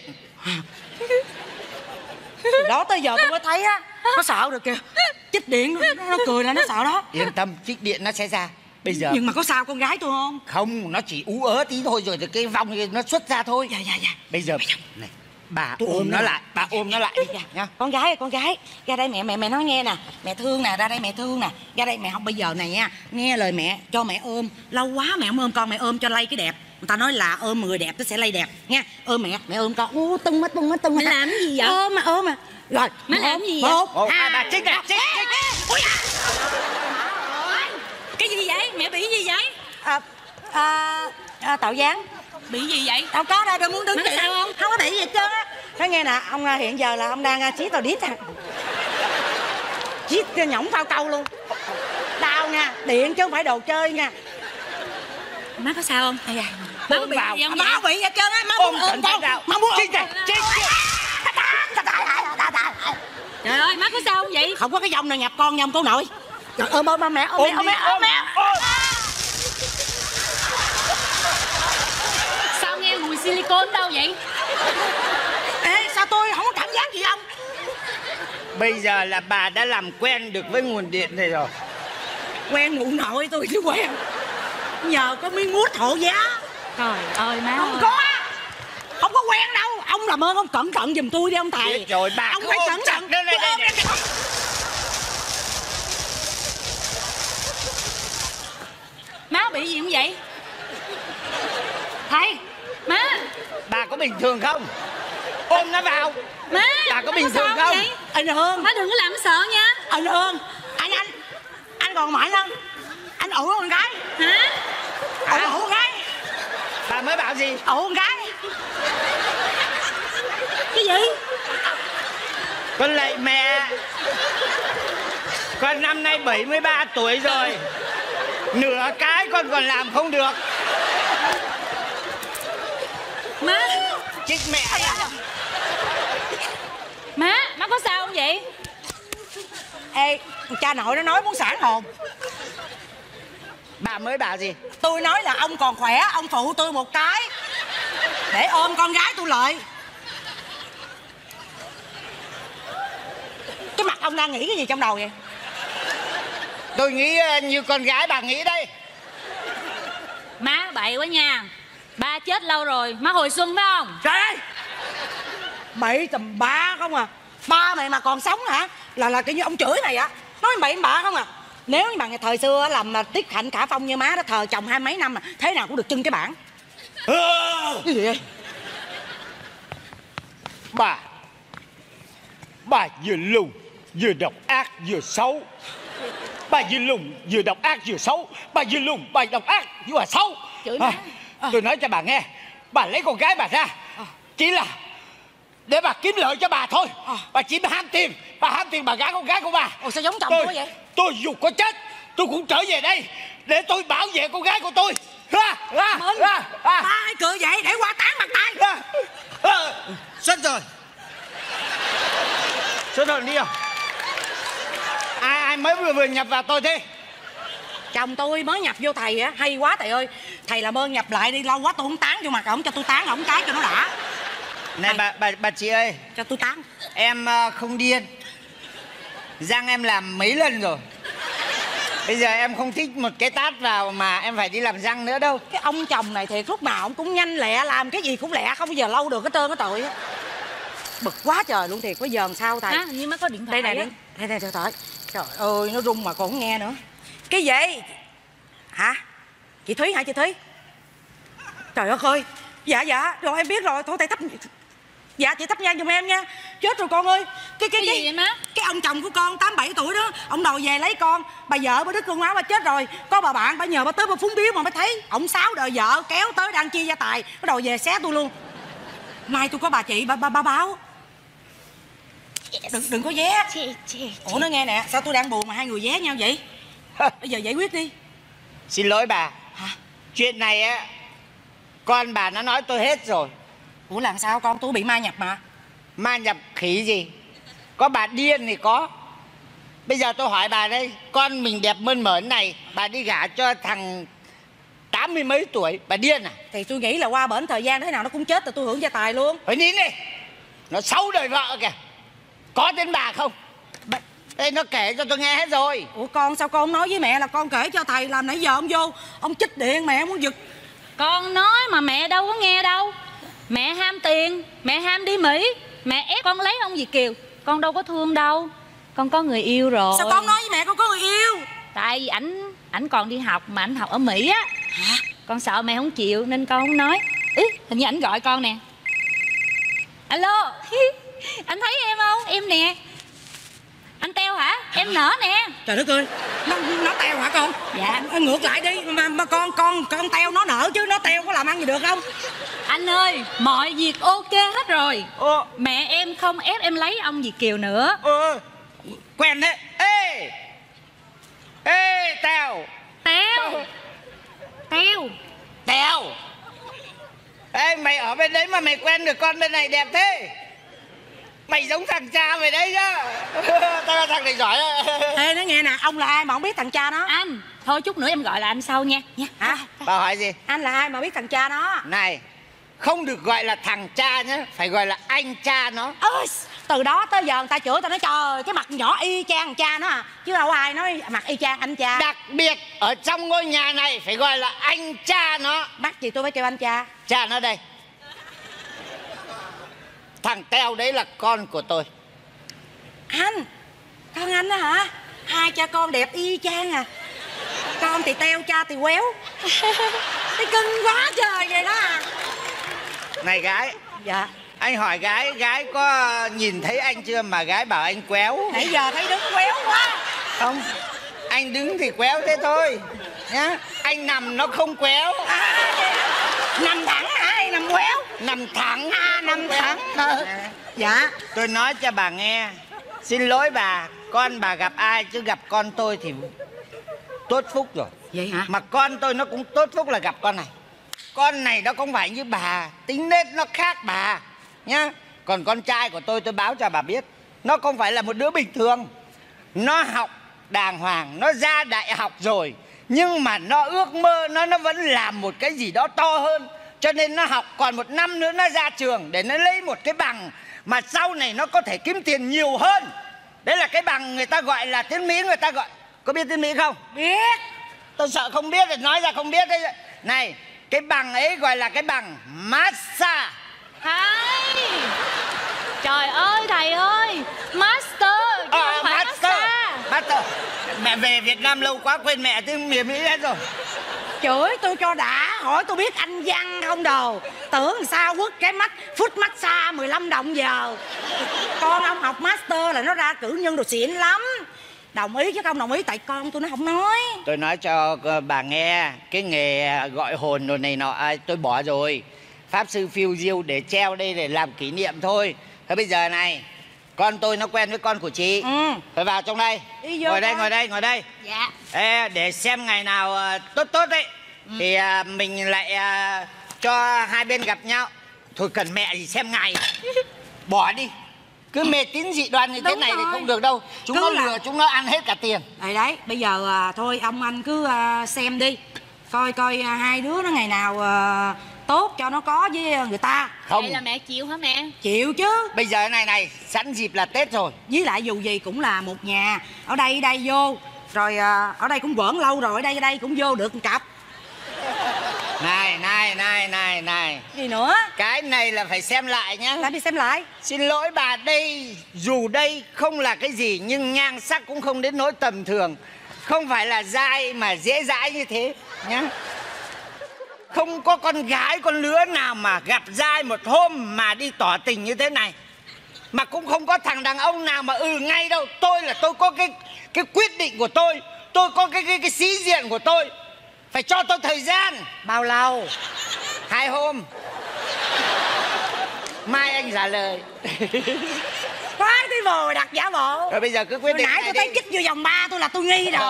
Từ đó tới giờ tôi mới thấy á, nó sợ rồi kìa. Chích điện nó, nó cười là nó sợ đó. Yên tâm, trích điện nó sẽ ra. Bây giờ Nhưng mà có sao con gái tôi không? không, nó chỉ ú ớ tí thôi rồi cái vong nó xuất ra thôi. Dạ dạ dạ. Bây giờ này, Bà Tôi ôm ôm nó nó. lại, bà ôm nó lại đi nha. Con gái con gái, ra đây mẹ mẹ mẹ nói nghe nè, mẹ thương nè, ra đây mẹ thương nè, ra đây mẹ học bây giờ này nha, nghe lời mẹ, cho mẹ ôm. Lâu quá mẹ không ôm con, mẹ ôm cho lây cái đẹp. Người ta nói là ôm người đẹp nó sẽ lây đẹp nha. Ôm mẹ, mẹ ôm con. Ú tung hết tung hết tung hết. Mẹ làm cái gì vậy? Ôm mà ôm mà. Rồi, Má làm gì vậy? một, Ồ, hai, bà Trinh nè, Trinh, Trinh. Ôi da. Cái gì vậy? Mẹ bị gì vậy? À, à, à, tạo dáng. Bị gì vậy? Đâu có đâu, đừng muốn đứng Má vậy. sao không? Không có bị gì hết trơn á. Nói nghe nè, ông à, hiện giờ là ông đang à, chí tàu đít à. Chí nhõng phao câu luôn. Đau nha, điện chứ không phải đồ chơi nha. Má có sao không? Ây da. Má có bị gì không? Má bị hết trơn á, má Ôm muốn ôm cẩn con. thận nào. Má muốn ôm Trinh này, con. Trinh, Trinh. Trời ơi, má có sao không vậy? Không có cái dòng nào nhập con nhầm cô nội. Trời, ôm ôm mẹ, ôm mẹ, ôm mẹ, ôm mẹ. Sao nghe mùi silicone đâu vậy? Ê, sao tôi không có cảm giác gì không? Bây giờ là bà đã làm quen được với nguồn điện này rồi. Quen mụ nội tôi chứ quen. Nhờ có miếng mút hộ giá. Trời ơi má Không ơi. có. Không có quen đâu. Ông làm ơn ông cẩn thận giùm tôi đi ông thầy. Biết rồi, bà Ông cứ phải ôm cẩn chặt thận. nó đây, đây, Ôm đây. ra. Má bị gì không vậy? Thầy, má, Bà có bình thường không? Ôm nó vào. má. Bà có má bình thường sao không? vậy? Anh Hương. Má đừng có làm sợ nha. Anh Hương. Anh anh. Anh còn mãi không? Anh ủ con gái. Hả? Ủ ủ con gái. Bà mới bảo gì? Ủ con gái. Cái gì? Con lạy mẹ. Con năm nay bảy mươi ba tuổi rồi. Nửa cái con còn làm không được. Má, Chết mẹ. má, má có sao không vậy? Ê, cha nội nó nói muốn sản hồn. Bà mới bảo gì? Tôi nói là ông còn khỏe, ông phụ tôi một cái để ôm con gái tôi lại. Cái mặt ông đang nghĩ cái gì trong đầu vậy? Tôi nghĩ uh, như con gái bà nghĩ đây. Má bậy quá nha. Ba chết lâu rồi, má hồi xuân phải không? Trời ơi, bậy tầm ba không à. Ba mày mà còn sống hả? Là là kiểu như ông chửi mày á. Nói bậy bạ không à. Nếu như mà ngày thời xưa làm mà Tiết Hạnh Khả Phong như má đó, thờ chồng hai mấy năm mà thế nào cũng được trưng cái bảng. Cái gì vậy? Bà Bà vừa lùn vừa độc ác vừa xấu. Bà vừa lùn vừa độc ác vừa xấu. Bà vừa lùn bà độc ác vừa xấu. Chửi má. à, Tôi nói cho bà nghe, bà lấy con gái bà ra chỉ là để bà kiếm lợi cho bà thôi. à. Bà chỉ ham tiền. Bà ham tiền bà gả con gái của bà. Ồ sao giống chồng tôi tôi vậy? Tôi dù có chết tôi cũng trở về đây để tôi bảo vệ con gái của tôi. À, à, Minh, à, à. ba ai cười vậy để qua tán mặt tay. À, à. Xuất rồi. Xuất rồi đi không? Ai ai mới vừa vừa nhập vào tôi thế? Chồng tôi mới nhập vô thầy á, hay quá thầy ơi. Thầy làm ơn nhập lại đi, lâu quá tôi không tán vô mặt ổng, cho tôi tán ổng cái cho nó đã. Này bà bà bà chị ơi, Cho tôi tán. em uh, không điên. Răng em làm mấy lần rồi. Bây giờ em không thích một cái tát vào mà em phải đi làm răng nữa đâu. Cái ông chồng này thiệt lúc nào ông cũng nhanh lẹ, làm cái gì cũng lẹ, không bao giờ lâu được hết trơn á tội á. Bực quá trời luôn thiệt, bây giờ làm sao thầy? Hả? Như má có điện thoại Đây này, á. đây đây điện thoại. Trời ơi, nó rung mà còn không nghe nữa. Cái gì? Hả? Chị Thúy hả chị Thúy? Trời đất ơi. Dạ dạ, rồi em biết rồi, thôi thầy thắp. Dạ chị thắp nhang giùm em nha. Chết rồi con ơi. Cái cái Cái gì vậy má? Cái ông chồng của con tám bảy tuổi đó, ông đòi về lấy con. Bà vợ bà đứt con áo bà chết rồi. Có bà bạn bà nhờ bà tới bà phúng biếu mà mới thấy. Ông sáu đời vợ kéo tới đang chia gia tài, nó đòi về xé tôi luôn. Nay tôi có bà chị bà bà, bà báo. Đừng đừng có vé. Chị, chị, Ủa nó nghe nè, sao tôi đang buồn mà hai người vé nhau vậy? Bây giờ giải quyết đi. Xin lỗi bà. Hả? Chuyện này á, con bà nó nói tôi hết rồi. Ủa làm sao con, tôi bị ma nhập mà. Ma nhập khỉ gì? Có bà điên thì có. Bây giờ tôi hỏi bà đây, con mình đẹp mơn mởn này, bà đi gả cho thằng tám mươi mấy tuổi, bà điên à? Thì tôi nghĩ là qua bển thời gian thế nào nó cũng chết rồi tôi hưởng gia tài luôn. Phải nín đi. Nó xấu đời vợ kìa. Có tên bà không? Bà... Đây nó kể cho tôi nghe hết rồi. Ủa con sao con không nói với mẹ là con kể cho thầy, làm nãy giờ ông vô ông chích điện mẹ muốn giật. Con nói mà mẹ đâu có nghe đâu. Mẹ ham tiền, mẹ ham đi Mỹ, mẹ ép con lấy ông Việt kiều. Con đâu có thương đâu, con có người yêu rồi. Sao con nói với mẹ con có người yêu? Tại vì ảnh ảnh còn đi học mà ảnh học ở Mỹ á. Hả? Con sợ mẹ không chịu nên con không nói. Ý, hình như ảnh gọi con nè. Alo. Anh thấy em không? Em nè. Anh Teo hả? Em Nở nè. Trời đất ơi, nó nó Teo hả con? Dạ. Ngược lại đi, mà mà con con con Teo nó Nở chứ nó Teo có làm ăn gì được không? Anh ơi, mọi việc ok hết rồi. Ồ. Mẹ em không ép em lấy ông Việt kiều nữa. Ồ, quen đấy. Ê Ê Teo. Teo. Teo. Teo. Ê, mày ở bên đấy mà mày quen được con bên này đẹp thế. Mày giống thằng cha mày đấy nhá. Tao là thằng này giỏi. Ê, nói nghe nè, ông là ai mà không biết thằng cha nó? Anh, thôi chút nữa em gọi là anh sau nha. Nha. Hả? Bà hỏi gì? Anh là ai mà biết thằng cha nó? Này, không được gọi là thằng cha nhá, phải gọi là anh cha nó. Ơ, từ đó tới giờ người ta chửi tao nói trời, cái mặt nhỏ y chang thằng cha nó à. Chứ đâu ai nói mặt y chang anh cha. Đặc biệt ở trong ngôi nhà này phải gọi là anh cha nó. Bắt gì tôi phải kêu anh cha? Cha nó đây. Thằng Teo đấy là con của tôi. Anh, con anh đó hả? Hai cha con đẹp y chang à. Con thì Teo, cha thì quéo. Thấy cưng quá trời vậy đó à. Này gái. Dạ. Anh hỏi gái, gái có nhìn thấy anh chưa mà gái bảo anh quéo? Nãy giờ thấy đứng quéo quá. Không, anh đứng thì quéo thế thôi nhá. Anh nằm nó không quéo. À, nằm thẳng hả hay nằm quéo? Nằm thẳng. À, nằm thẳng. À. Dạ. Tôi nói cho bà nghe. Xin lỗi bà, con bà gặp ai chứ gặp con tôi thì tốt phúc rồi. Vậy hả? Mà con tôi nó cũng tốt phúc là gặp con này. Con này nó không phải như bà, tính nết nó khác bà nhá. Còn con trai của tôi tôi báo cho bà biết, nó không phải là một đứa bình thường. Nó học đàng hoàng, nó ra đại học rồi, nhưng mà nó ước mơ nó nó vẫn làm một cái gì đó to hơn. Cho nên nó học còn một năm nữa nó ra trường để nó lấy một cái bằng mà sau này nó có thể kiếm tiền nhiều hơn. Đấy là cái bằng người ta gọi là tiếng Mỹ, người ta gọi. Có biết tiếng Mỹ không? Biết. Tôi sợ không biết thì nói ra không biết đấy. Này, cái bằng ấy gọi là cái bằng master. Thầy. Trời ơi thầy ơi, master chứ à, không phải master. master. Master. Mẹ về Việt Nam lâu quá quên mẹ tiếng miền Mỹ hết rồi. Chửi tôi cho đã, hỏi tôi biết Anh văn không đồ. Tưởng sao quất cái mắt phút massage mười lăm đồng giờ. Con ông học master là nó ra cử nhân đồ xịn lắm. Đồng ý chứ không đồng ý tại con tôi nó không nói. Tôi nói cho bà nghe, cái nghề gọi hồn rồi này nọ à, tôi bỏ rồi. Pháp sư phiêu diêu để treo đây để làm kỷ niệm thôi. Thế bây giờ này, con tôi nó quen với con của chị. Ừ. Phải vào trong đây. Đi vô ngồi đây, coi. ngồi đây, ngồi đây. Dạ. Ê, để xem ngày nào uh, tốt tốt đấy. Ừ. Thì uh, mình lại uh, cho hai bên gặp nhau. Thôi cần mẹ gì xem ngày. Bỏ đi. Cứ mê tín dị đoan như Đúng thế này rồi. thì không được đâu. Chúng Cứ nó là- lừa, chúng nó ăn hết cả tiền. Đấy đấy, bây giờ à, thôi ông anh cứ à, xem đi. Coi coi à, hai đứa nó ngày nào à, tốt cho nó có với người ta. Không. Vậy là mẹ chịu hả mẹ? Chịu chứ. Bây giờ này này, sẵn dịp là Tết rồi. Với lại dù gì cũng là một nhà. Ở đây đây vô. Rồi à, ở đây cũng quẩn lâu rồi. Ở đây đây cũng vô được một cặp. Này, này, này, này, này. Gì nữa? Cái này là phải xem lại nhá. Làm đi xem lại. Xin lỗi bà, đây dù đây không là cái gì nhưng nhan sắc cũng không đến nỗi tầm thường. Không phải là dai mà dễ dãi như thế nhá. Không có con gái con lứa nào mà gặp dai một hôm mà đi tỏ tình như thế này. Mà cũng không có thằng đàn ông nào mà ừ ngay đâu. Tôi là tôi có cái cái quyết định của tôi. Tôi có cái cái, cái sĩ diện của tôi. Phải cho tôi thời gian. Bao lâu? Hai hôm. Mai anh trả lời. Khoái tí vồ đặt giả bộ. Rồi bây giờ cứ quyết Hồi định nãy này tôi thấy đi. chích vô vòng ba tôi là tôi nghi rồi.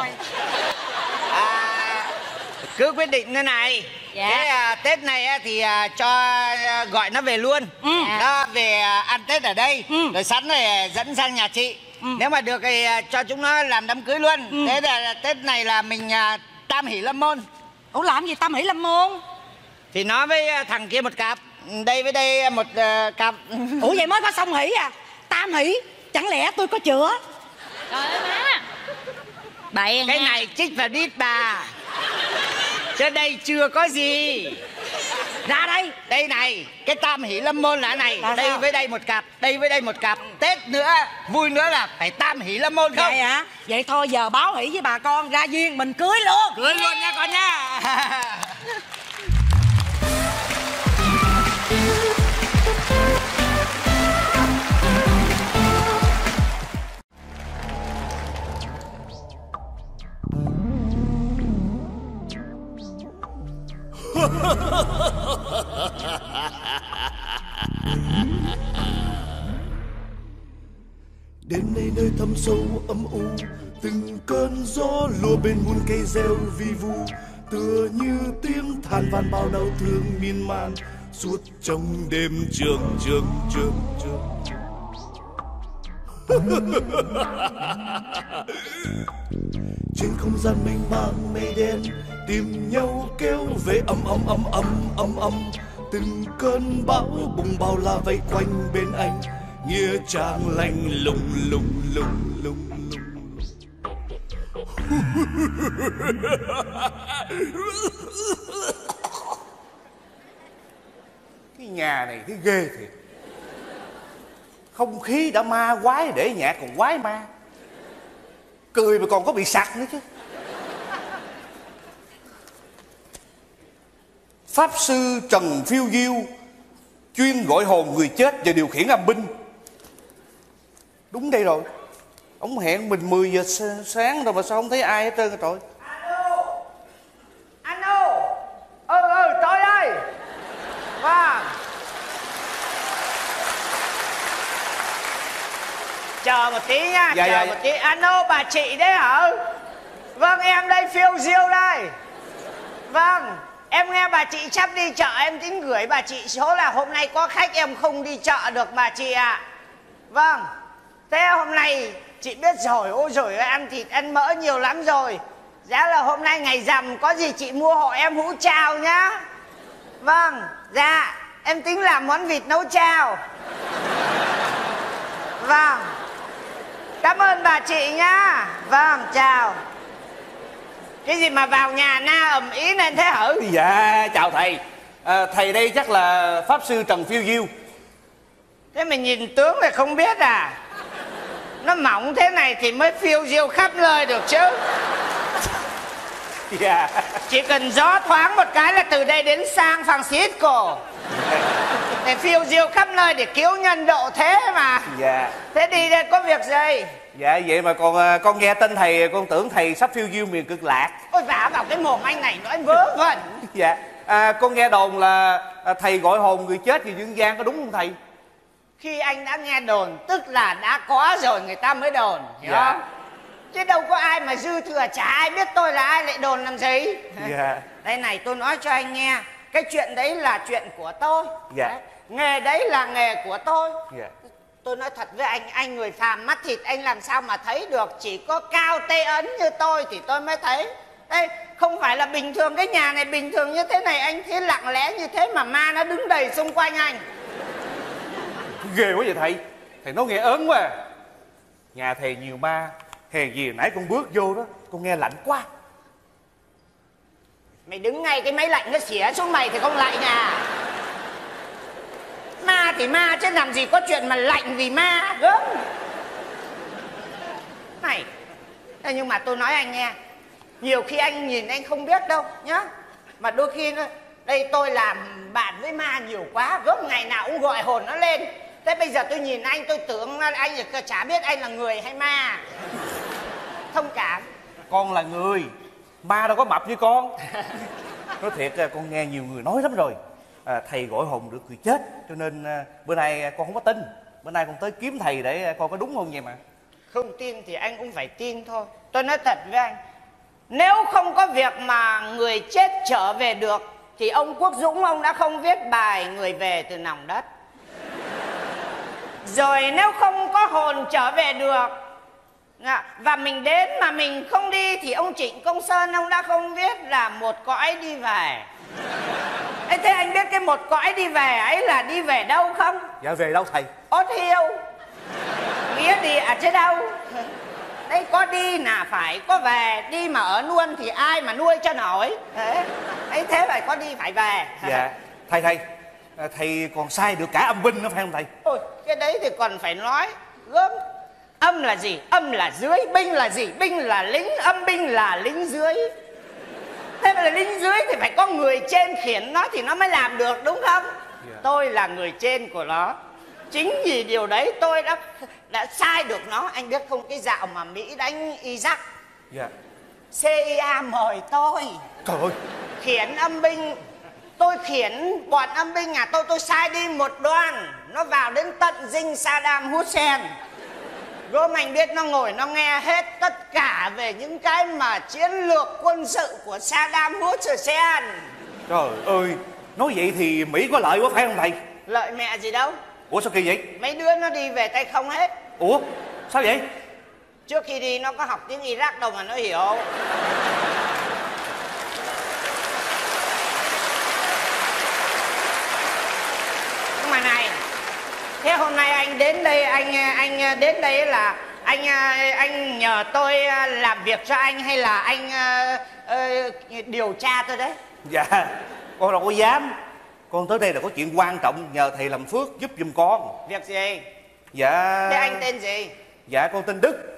À, cứ quyết định thế này. Dạ. Thế à, Tết này á, thì à, cho à, gọi nó về luôn. Ừ. Đó, về à, ăn Tết ở đây. Ừ. Rồi sẵn rồi à, dẫn sang nhà chị. Ừ. Nếu mà được thì à, cho chúng nó làm đám cưới luôn. Ừ. Thế là Tết này là mình à, tam hỷ lâm môn. Ủa làm gì Tâm Hỷ Lâm Môn? Thì nó với à, thằng kia một cặp. Đây với đây một à, cặp. Ủa vậy mới có song hỷ à? Tam hỷ, chẳng lẽ tôi có chữa? Trời ơi má. Bậy Cái nha. này chích vào đít bà. Chứ đây chưa có gì. Ra đây. Đây này, cái tam hỷ lâm môn là này. Là đây sao? với đây một cặp, đây với đây một cặp. Tết nữa, vui nữa là phải tam hỷ lâm môn không? Vậy hả? Vậy thôi giờ báo hỷ với bà con ra duyên mình cưới luôn. Cưới luôn nha con nha. Đêm nay nơi thâm sâu âm u, từng cơn gió lùa bên muôn cây reo vi vu, tựa như tiếng than van bao đau thương miên man suốt trong đêm trường trường trường trường. Trên không gian mênh mang mây đen tìm nhau kéo về âm âm âm âm âm âm, từng cơn bão bùng bao la vây quanh bên anh, nghĩa trang lạnh lùng lùng lùng lùng lùng. Cái nhà này cái ghê thiệt. Không khí đã ma quái, để nhạc còn quái ma. Cười mà còn có bị sặc nữa chứ. Pháp sư Trần Phiêu Diêu chuyên gọi hồn người chết và điều khiển âm binh. Đúng đây rồi. Ông hẹn mình mười giờ sáng rồi mà sao không thấy ai hết trơn trời. Alo. Alo. Ừ ừ tôi đây. Vâng. Chờ một tí nha. Dạ, Chờ dạ, một dạ. tí. Alo bà chị đấy hả? Vâng em đây Phiêu Diêu đây. Vâng. Em nghe bà chị sắp đi chợ, em tính gửi bà chị số là hôm nay có khách em không đi chợ được bà chị ạ. À. Vâng. Thế hôm nay chị biết rồi, ôi rồi ăn thịt ăn mỡ nhiều lắm rồi. Giá là hôm nay ngày rằm có gì chị mua hộ em hũ chao nhá. Vâng, dạ, em tính làm món vịt nấu chao. Vâng. Cảm ơn bà chị nhá. Vâng, chào. Cái gì mà vào nhà na ầm ý nên thế hả? Dạ chào thầy. À, thầy đây chắc là Pháp sư Trần Phiêu Diêu. Thế mình nhìn tướng thì không biết à? Nó mỏng thế này thì mới phiêu diêu khắp nơi được chứ. Dạ. Chỉ cần gió thoáng một cái là từ đây đến San Francisco để phiêu diêu khắp nơi để cứu nhân độ thế mà. Dạ. Thế đi đây có việc gì? Dạ vậy mà con con nghe tên thầy con tưởng thầy sắp phiêu diêu miền Cực Lạc. Ôi vả vào cái mồm anh này nói vớ vẩn. Dạ. À, con nghe đồn là thầy gọi hồn người chết về dương gian, có đúng không thầy? Khi anh đã nghe đồn tức là đã có rồi người ta mới đồn, hiểu dạ. không? Chứ đâu có ai mà dư thừa, chả ai biết tôi là ai lại đồn làm gì. Dạ. Đây này tôi nói cho anh nghe, cái chuyện đấy là chuyện của tôi. Dạ. Đấy. Nghề đấy là nghề của tôi. Dạ. Tôi nói thật với anh, anh người phàm mắt thịt anh làm sao mà thấy được. Chỉ có Cao Tê Ấn như tôi thì tôi mới thấy. Đây, không phải là bình thường, cái nhà này bình thường như thế này anh thấy lặng lẽ như thế mà ma nó đứng đầy xung quanh anh. Ghê quá vậy thầy. Thầy nói nghe ớn quá à. Nhà thầy nhiều ma. Hèn gì nãy con bước vô đó con nghe lạnh quá. Mày đứng ngay cái máy lạnh nó xỉa xuống mày thì không lạnh à. Ma thì ma chứ làm gì có chuyện mà lạnh vì ma gớm. Này, nhưng mà tôi nói anh nghe, nhiều khi anh nhìn anh không biết đâu nhá. Mà đôi khi nó, đây tôi làm bạn với ma nhiều quá, gớm ngày nào cũng gọi hồn nó lên. Thế bây giờ tôi nhìn anh tôi tưởng anh chả biết anh là người hay ma. Thông cảm. Con là người, ma đâu có mập như con. Nói thiệt con nghe nhiều người nói lắm rồi. À, thầy gọi hồn được người chết, cho nên à, bữa nay con không có tin. Bữa nay con tới kiếm thầy để coi có đúng không vậy mà. Không tin thì anh cũng phải tin thôi. Tôi nói thật với anh, nếu không có việc mà người chết trở về được thì ông Quốc Dũng ông đã không viết bài Người về từ nòng đất. Rồi nếu không có hồn trở về được và mình đến mà mình không đi thì ông Trịnh Công Sơn ông đã không viết là Một cõi đi về. Ê, thế anh biết cái một cõi đi về ấy là đi về đâu không? Dạ về đâu thầy? Ốt hiu. Nghĩa đi ở chứ đâu. Đây có đi là phải có về. Đi mà ở luôn thì ai mà nuôi cho nổi. Đấy, ấy thế phải có đi phải về. Dạ. Thầy thầy à, thầy còn sai được cả âm binh nữa phải không thầy? Ôi, cái đấy thì còn phải nói gớm. Âm là gì? Âm là dưới. Binh là gì? Binh là lính. Âm binh là lính dưới. Thế mà là lính dưới thì phải có người trên khiển nó thì nó mới làm được, đúng không? Yeah. Tôi là người trên của nó. Chính vì điều đấy tôi đã đã sai được nó. Anh biết không, cái dạo mà Mỹ đánh Iraq, yeah. xê i a mời tôi. Trời ơi. Khiển âm binh. Tôi khiển bọn âm binh nhà tôi, tôi sai đi một đoàn. Nó vào đến tận dinh Saddam Hussein. Gốm anh biết nó ngồi nó nghe hết tất cả về những cái mà chiến lược quân sự của Saddam Hussein. Trời ơi, nói vậy thì Mỹ có lợi quá phải không thầy? Lợi mẹ gì đâu. Ủa sao kỳ vậy? Mấy đứa nó đi về tay không hết. Ủa sao vậy? Trước khi đi nó có học tiếng Iraq đâu mà nó hiểu. Nhưng mà này, thế hôm nay anh đến đây, anh anh đến đây là anh anh nhờ tôi làm việc cho anh hay là anh uh, uh, điều tra tôi đấy? Dạ, con đâu có dám. Con tới đây là có chuyện quan trọng nhờ thầy làm phước giúp giùm con. Việc gì? Dạ. Thế anh tên gì? Dạ con tên Đức.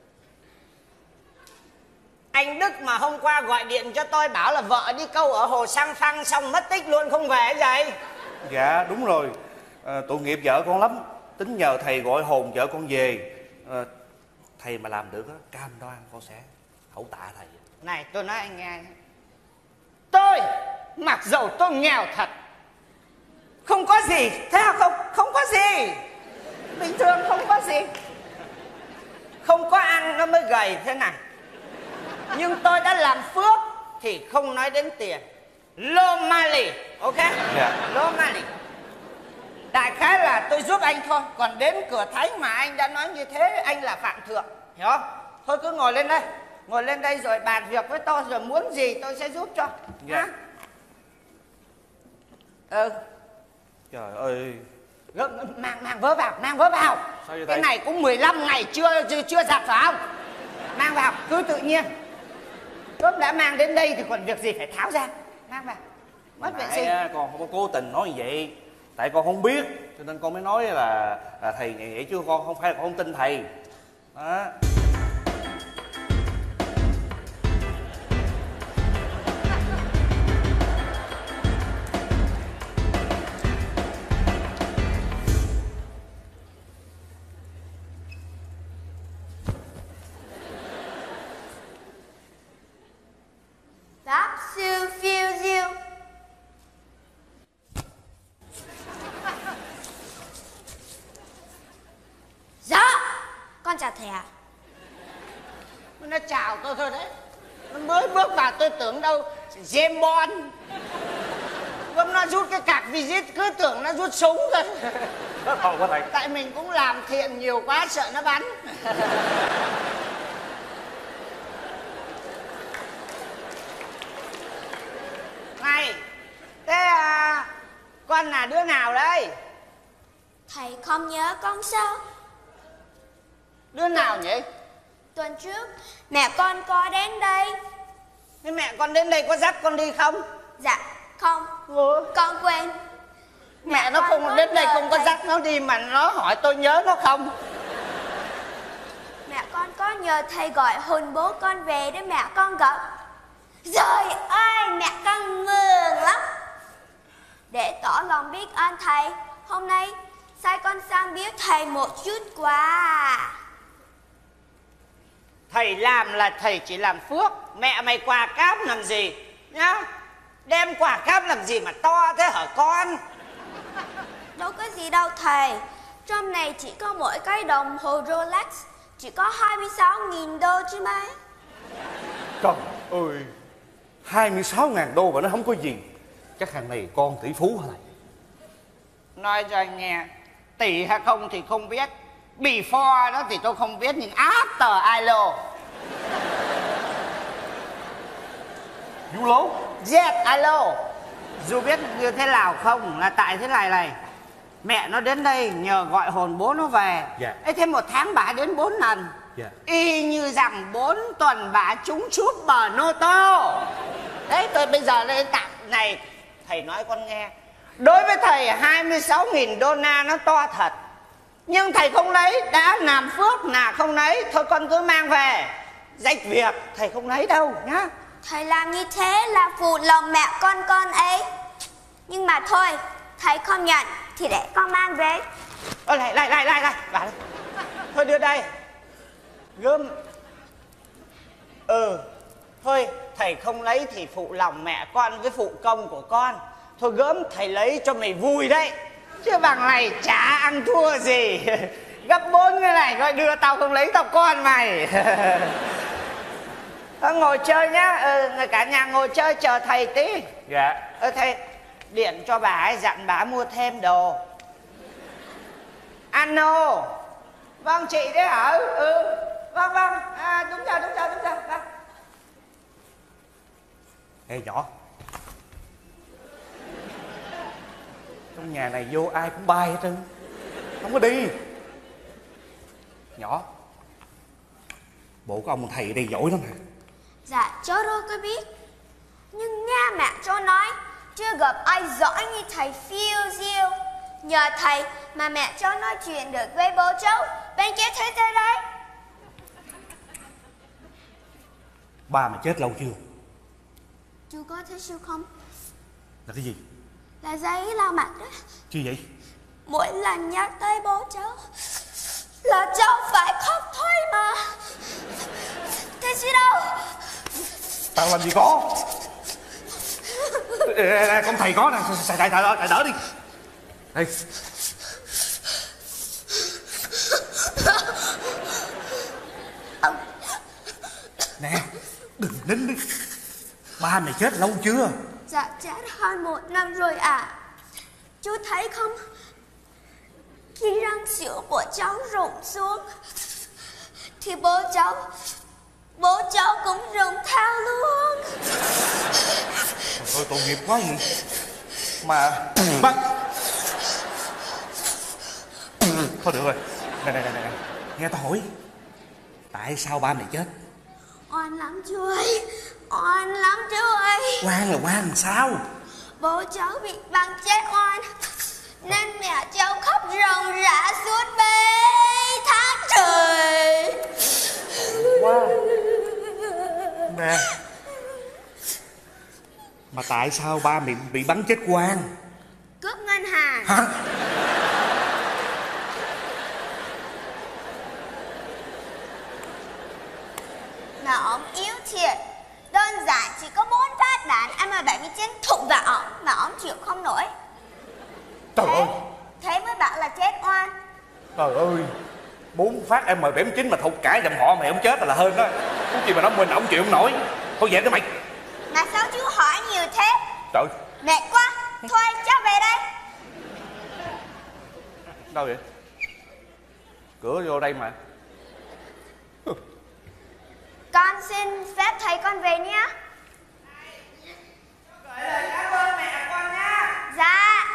Anh Đức mà hôm qua gọi điện cho tôi bảo là vợ đi câu ở hồ Sang Phăng xong mất tích luôn không về vậy? Dạ đúng rồi. À, tội nghiệp vợ con lắm. Tính nhờ thầy gọi hồn vợ con về. À, thầy mà làm được á, cam đoan con sẽ hậu tạ thầy. Này tôi nói anh nghe, tôi mặc dầu tôi nghèo thật, không có gì, thế không? Không có gì, bình thường không có gì, không có ăn nó mới gầy thế này. Nhưng tôi đã làm phước thì không nói đến tiền. Lô Mali, ok? Yeah. Lô Mali. Đại khái là tôi giúp anh thôi. Còn đến cửa thánh mà anh đã nói như thế, anh là phạm thượng, hiểu không? Thôi cứ ngồi lên đây, ngồi lên đây rồi bàn việc với tôi, rồi muốn gì tôi sẽ giúp cho. Dạ. Ừ. Trời ơi. Mang, mang vớ vào, mang vớ vào. Sao vậy cái thầy? này cũng mười lăm ngày chưa chưa, chưa giặt phải không? Mang vào, cứ tự nhiên. Cớp đã mang đến đây thì còn việc gì phải tháo ra. Mang vào. Mất vệ sinh. Con không có cố tình nói như vậy. Tại con không biết cho nên con mới nói là, là thầy vậy, vậy chứ con không phải là con không tin thầy. Đó. Pháp sư phiêu diêu. Dạ, con chào thầy ạ. Nó chào tôi thôi đấy. Nó mới bước vào tôi tưởng đâu James Bond. Gồm nó rút cái cạc visit cứ tưởng nó rút súng thôi. Đó còn có thầy. Tại mình cũng làm thiện nhiều quá sợ nó bắn. Này, thế à, con là đứa nào đấy? Thầy không nhớ con sao? Đứa nào nhỉ? Tuần trước mẹ con có đến đây. Thế mẹ con đến đây có dắt con đi không? Dạ không. Ủa? Con quên. Mẹ, mẹ nó không đến đây không có thầy... dắt nó đi mà nó hỏi tôi nhớ nó không? Mẹ con có nhờ thầy gọi hồn bố con về để mẹ con gặp. Trời ơi, mẹ con mừng lắm. Để tỏ lòng biết ơn thầy, hôm nay sai con sang biếu thầy một chút quà. Thầy làm là thầy chỉ làm phước. Mẹ mày quà cáp làm gì nhá? Đem quà cáp làm gì mà to thế hả con? Đâu có gì đâu thầy. Trong này chỉ có mỗi cái đồng hồ Rolex, chỉ có hai mươi sáu nghìn đô chứ mấy. Trời ơi, hai mươi sáu ngàn đô mà nó không có gì. Chắc hàng này con tỷ phú hả thầy? Nói cho anh nghe, tỷ hay không thì không biết, before đó thì tôi không biết, nhưng after I know. Vũ lố. Yes, I know. Dù biết như thế nào không, là tại thế này này. Mẹ nó đến đây nhờ gọi hồn bố nó về. Dạ. Ê, thế một tháng bà đến bốn lần. Dạ. Y như rằng bốn tuần bà trúng súp bờ nô tô. Đấy, tôi bây giờ lên tặng này. Thầy nói con nghe, Đối với thầy hai mươi sáu nghìn đô la nó to thật, nhưng thầy không lấy, đã làm phước là không lấy. Thôi con cứ mang về, rách việc thầy không lấy đâu nhá. Thầy làm như thế là phụ lòng mẹ con con ấy. Nhưng mà thôi, thầy không nhận thì để con mang về. Ơ lại lại lại lại lại lại. Thôi đưa đây. Gươm. Ừ. Thôi thầy không lấy thì phụ lòng mẹ con với phụ công của con. Thôi gớm thầy lấy cho mày vui đấy, chứ bằng này chả ăn thua gì. Gấp bốn cái này coi đưa tao không lấy tao con mày. Thôi ngồi chơi nhá. Ừ, cả nhà ngồi chơi chờ thầy tí. Dạ. Ừ, thầy điện cho bà ấy dặn bà mua thêm đồ. Ano. Vâng chị đấy hả? Ừ. Vâng vâng. À, đúng rồi đúng rồi đúng rồi. Vâng. Ê nhỏ, trong nhà này vô ai cũng bay hết trơn, không có đi. Nhỏ, bộ của ông thầy ở đây giỏi lắm hả? Dạ cháu đâu có biết, nhưng nghe mẹ cháu nói chưa gặp ai giỏi như thầy phiêu diêu. Nhờ thầy mà mẹ cháu nói chuyện được với bố cháu bên kia thế giới đấy. Ba mà chết lâu chưa? Chú có thấy siêu không? Là cái gì? Là giấy lau mặt đó. Chứ vậy? Mỗi lần nhắc tới bố cháu là cháu phải khóc thôi mà. Thế chứ đâu. Tao làm gì có. Ê, con thầy có nè, thầy thầy thầy thầy đỡ đi. Đây. Nè, đừng nín đi. Ba mày chết lâu chưa? Dạ chết hơn một năm rồi ạ. À. Chú thấy không? Khi răng sữa của cháu rụng xuống thì bố cháu Bố cháu cũng rụng theo luôn. Thôi tội nghiệp quá vậy. Mà bắt. Thôi được rồi. Nè nè nè nè, nghe tao hỏi, tại sao ba mày chết? Oan lắm chú ơi, oan lắm chú ơi. Oan là oan làm sao? Bố cháu bị bắn chết oan, nên mẹ cháu khóc ròng rã suốt mấy tháng trời. Wow. Nè, mà tại sao ba mày bị bắn chết oan? Cướp ngân hàng. Hả? Mà ông yếu thiệt. Đơn giản chỉ có bốn phát đạn M bảy mươi chín thủng vào ổng mà ổng chịu không nổi. Trời thế, ơi. Thế mới bảo là chết oan. Trời ơi, bốn phát M bảy mươi chín mà thục cả dòng họ mày không chết là hơn đó. Cái gì mà nó mình ổng chịu không nổi. Thôi về cái mày. Mà sao chú hỏi nhiều thế? Trời. Mệt quá. Thôi cháu về đây. Đâu vậy? Cửa vô đây mà. Con xin phép thầy con về nhé. Gửi lời cảm ơn mẹ con nhá. Dạ.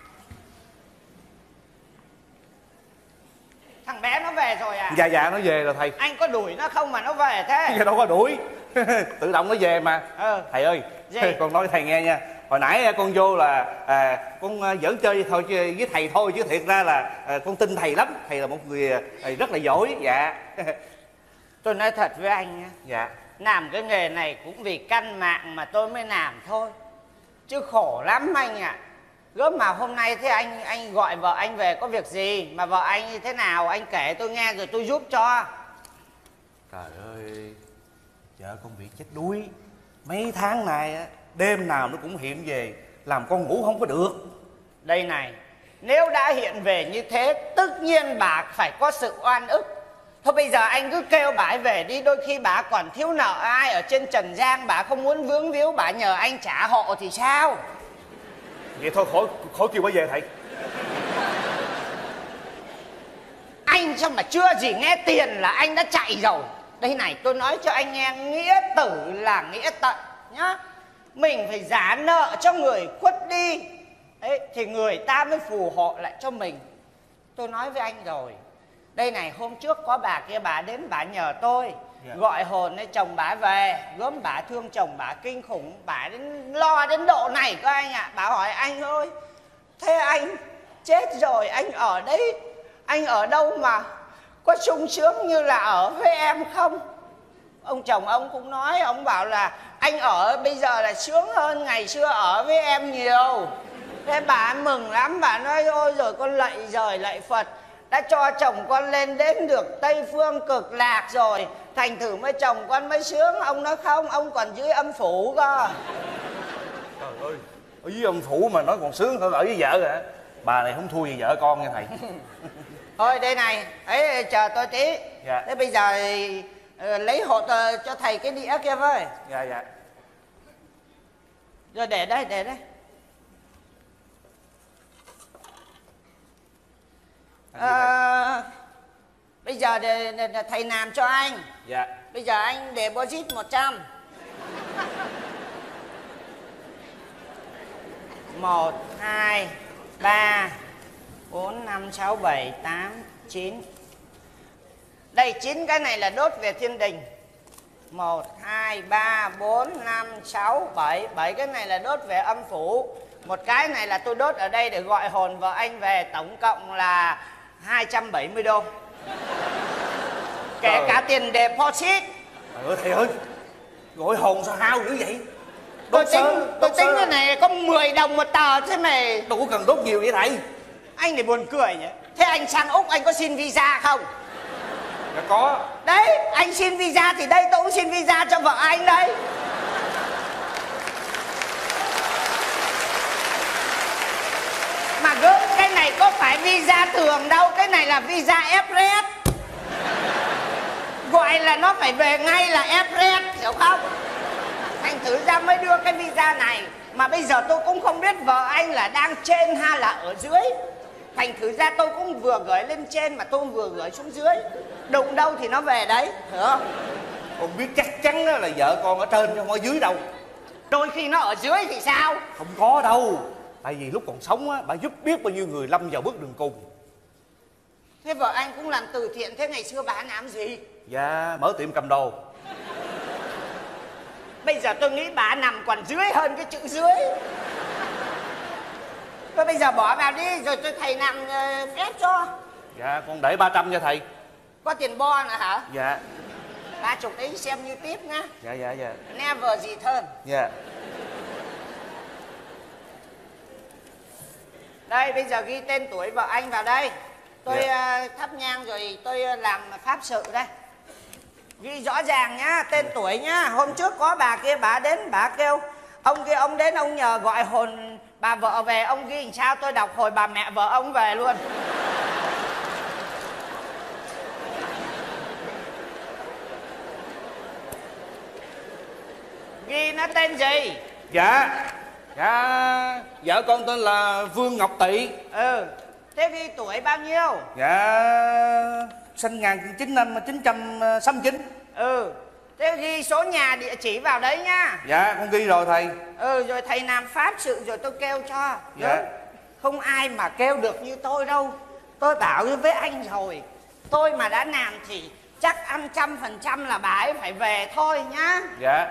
Thằng bé nó về rồi à? Dạ dạ nó về rồi thầy. Anh có đuổi nó không mà nó về thế? Dạ đâu có đuổi. Tự động nó về mà. Ừ. Thầy ơi, gì? Con nói thầy nghe nha. Hồi nãy con vô là à, con giỡn chơi thôi chứ với thầy thôi, chứ thiệt ra là à, con tin thầy lắm. Thầy là một người thầy rất là giỏi. Dạ. Tôi nói thật với anh nhé. Dạ. Làm cái nghề này cũng vì căn mạng mà tôi mới làm thôi, chứ khổ lắm anh ạ. À. Gớm mà hôm nay thế anh anh gọi vợ anh về có việc gì? Mà vợ anh như thế nào anh kể tôi nghe rồi tôi giúp cho. Trời ơi, vợ con bị chết đuối. Mấy tháng này đêm nào nó cũng hiện về, làm con ngủ không có được. Đây này, nếu đã hiện về như thế tất nhiên bà phải có sự oan ức. Thôi bây giờ anh cứ kêu bà ấy về đi. Đôi khi bà còn thiếu nợ ai ở trên trần gian, bà không muốn vướng víu, bà nhờ anh trả hộ thì sao? Vậy thôi khỏi khỏi kêu bà về thầy. Anh sao mà chưa gì nghe tiền là anh đã chạy rồi. Đây này tôi nói cho anh nghe, nghĩa tử là nghĩa tận nhá. Mình phải trả nợ cho người khuất đi ấy, thì người ta mới phù hộ lại cho mình. Tôi nói với anh rồi. Đây này, hôm trước có bà kia bà đến bà nhờ tôi, yeah, gọi hồn ấy chồng bà về. Gớm bà thương chồng bà kinh khủng, bà đến lo đến độ này cơ anh ạ. À. Bà hỏi anh ơi, Thế anh chết rồi, anh ở đấy, anh ở đâu mà có sung sướng như là ở với em không? Ông chồng ông cũng nói, ông bảo là anh ở bây giờ là sướng hơn ngày xưa ở với em nhiều. Thế bà mừng lắm, bà nói ôi rồi con lạy trời lạy Phật, đã cho chồng con lên đến được Tây Phương Cực Lạc rồi, thành thử mới chồng con mới sướng. Ông nói không, ông còn dưới âm phủ cơ. Trời ơi, ở dưới âm phủ mà nói còn sướng hơn ở với vợ hả? Bà này không thua gì vợ con nha thầy. Thôi đây này, ấy chờ tôi tí. Dạ. Thế bây giờ thì, uh, lấy hột uh, cho thầy cái đĩa kia với. Dạ dạ. Rồi để đây, để đây. À, bây giờ để, để, để thầy làm cho anh. Dạ. Bây giờ anh deposit một trăm. Một, hai, ba, bốn, năm, sáu, bảy, tám, chín. Đây chín cái này là đốt về thiên đình. Một, hai, ba, bốn, năm, sáu, bảy. Bảy cái này là đốt về âm phủ. Một cái này là tôi đốt ở đây để gọi hồn vợ anh về. Tổng cộng là hai trăm bảy mươi đô. Kể Trời. cả tiền deposit. Trời ơi thầy ơi, gọi hồn sao hao dữ vậy? Tôi Đốt tính, sơ, tôi đốt tính sơ. cái này có mười đồng một tờ thế mày. Đâu có cần đốt nhiều vậy thầy. Anh này buồn cười nhỉ. Thế anh sang Úc anh có xin visa không? Dạ có. Đấy, anh xin visa thì đây tôi cũng xin visa cho vợ anh đấy. Mà gớm cái này có phải visa thường đâu, cái này là visa Everest. Gọi là nó phải về ngay là Everest, hiểu không? Thành thử ra mới đưa cái visa này. Mà bây giờ tôi cũng không biết vợ anh là đang trên hay là ở dưới. Thành thử ra tôi cũng vừa gửi lên trên mà tôi cũng vừa gửi xuống dưới. Đụng đâu thì nó về đấy, hiểu không? Con biết chắc chắn là vợ con ở trên chứ không ở dưới đâu. Đôi khi nó ở dưới thì sao? Không có đâu. Tại vì lúc còn sống á, bà giúp biết bao nhiêu người lâm vào bước đường cùng. Thế vợ anh cũng làm từ thiện, thế ngày xưa bà làm gì? Dạ, mở tiệm cầm đồ. Bây giờ tôi nghĩ bà nằm còn dưới hơn cái chữ dưới. Thôi bây giờ bỏ vào đi, rồi tôi thầy làm uh, ép cho. Dạ, con để ba trăm cho thầy. Có tiền bo nữa hả? Dạ. Ba chục đấy xem như tiếp nhá. Dạ, dạ, dạ. Never gì hơn. Dạ. Đây, bây giờ ghi tên tuổi vợ anh vào đây. Tôi dạ. uh, thắp nhang rồi tôi làm pháp sự đây. Ghi rõ ràng nhá, tên tuổi nhá. Hôm trước có bà kia, bà đến, bà kêu ông kia, ông đến, ông nhờ gọi hồn bà vợ về. Ông ghi làm sao tôi đọc hồi bà mẹ vợ ông về luôn. Ghi nó tên gì? Dạ. Dạ, vợ con tên là Vương Ngọc Tị. Ừ. Thế ghi tuổi bao nhiêu? Dạ, sinh một nghìn chín trăm sáu mươi chín. Ừ. Thế ghi số nhà địa chỉ vào đấy nhá. Dạ, con ghi rồi thầy. Ừ, rồi thầy làm pháp sự rồi tôi kêu cho. Dạ. Đúng. Không ai mà kêu được như tôi đâu. Tôi bảo với anh rồi, tôi mà đã làm thì chắc ăn trăm phần trăm là bà ấy phải về thôi nhá. Dạ.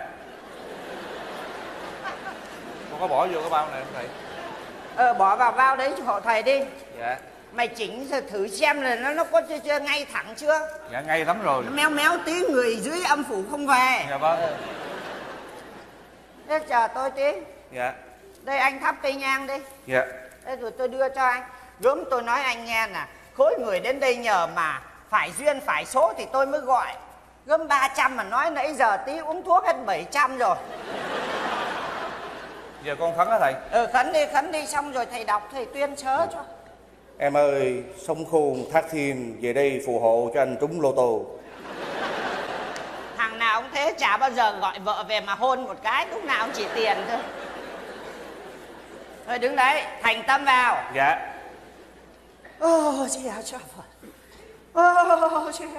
Con có bỏ vô cái bao này không thầy? Ờ, bỏ vào bao đấy cho hộ thầy đi. Dạ. Mày chỉnh thử xem là nó nó có chưa, chưa ngay thẳng chưa? Dạ, ngay lắm rồi. Nó méo méo tí người dưới âm phủ không về. Dạ vâng. Thế chờ tôi tí. Dạ. Đây anh thắp cây nhang đi. Dạ. Đây rồi tôi đưa cho anh. Gớm tôi nói anh nghe nè, khối người đến đây nhờ mà phải duyên phải số thì tôi mới gọi. Gớm ba trăm mà nói nãy giờ tí uống thuốc hết bảy trăm rồi. Giờ con khấn hả thầy? Ừ, khấn đi, khấn đi xong rồi thầy đọc, thầy tuyên sớ cho. Em ơi, sông Khôn Thác Thiên về đây phù hộ cho anh trúng lô tô. Thằng nào cũng thế, chả bao giờ gọi vợ về mà hôn một cái, lúc nào cũng chỉ tiền thôi. Thôi đứng đấy, thành tâm vào. Dạ. Ô, chị áo cho Phật. Ô, chị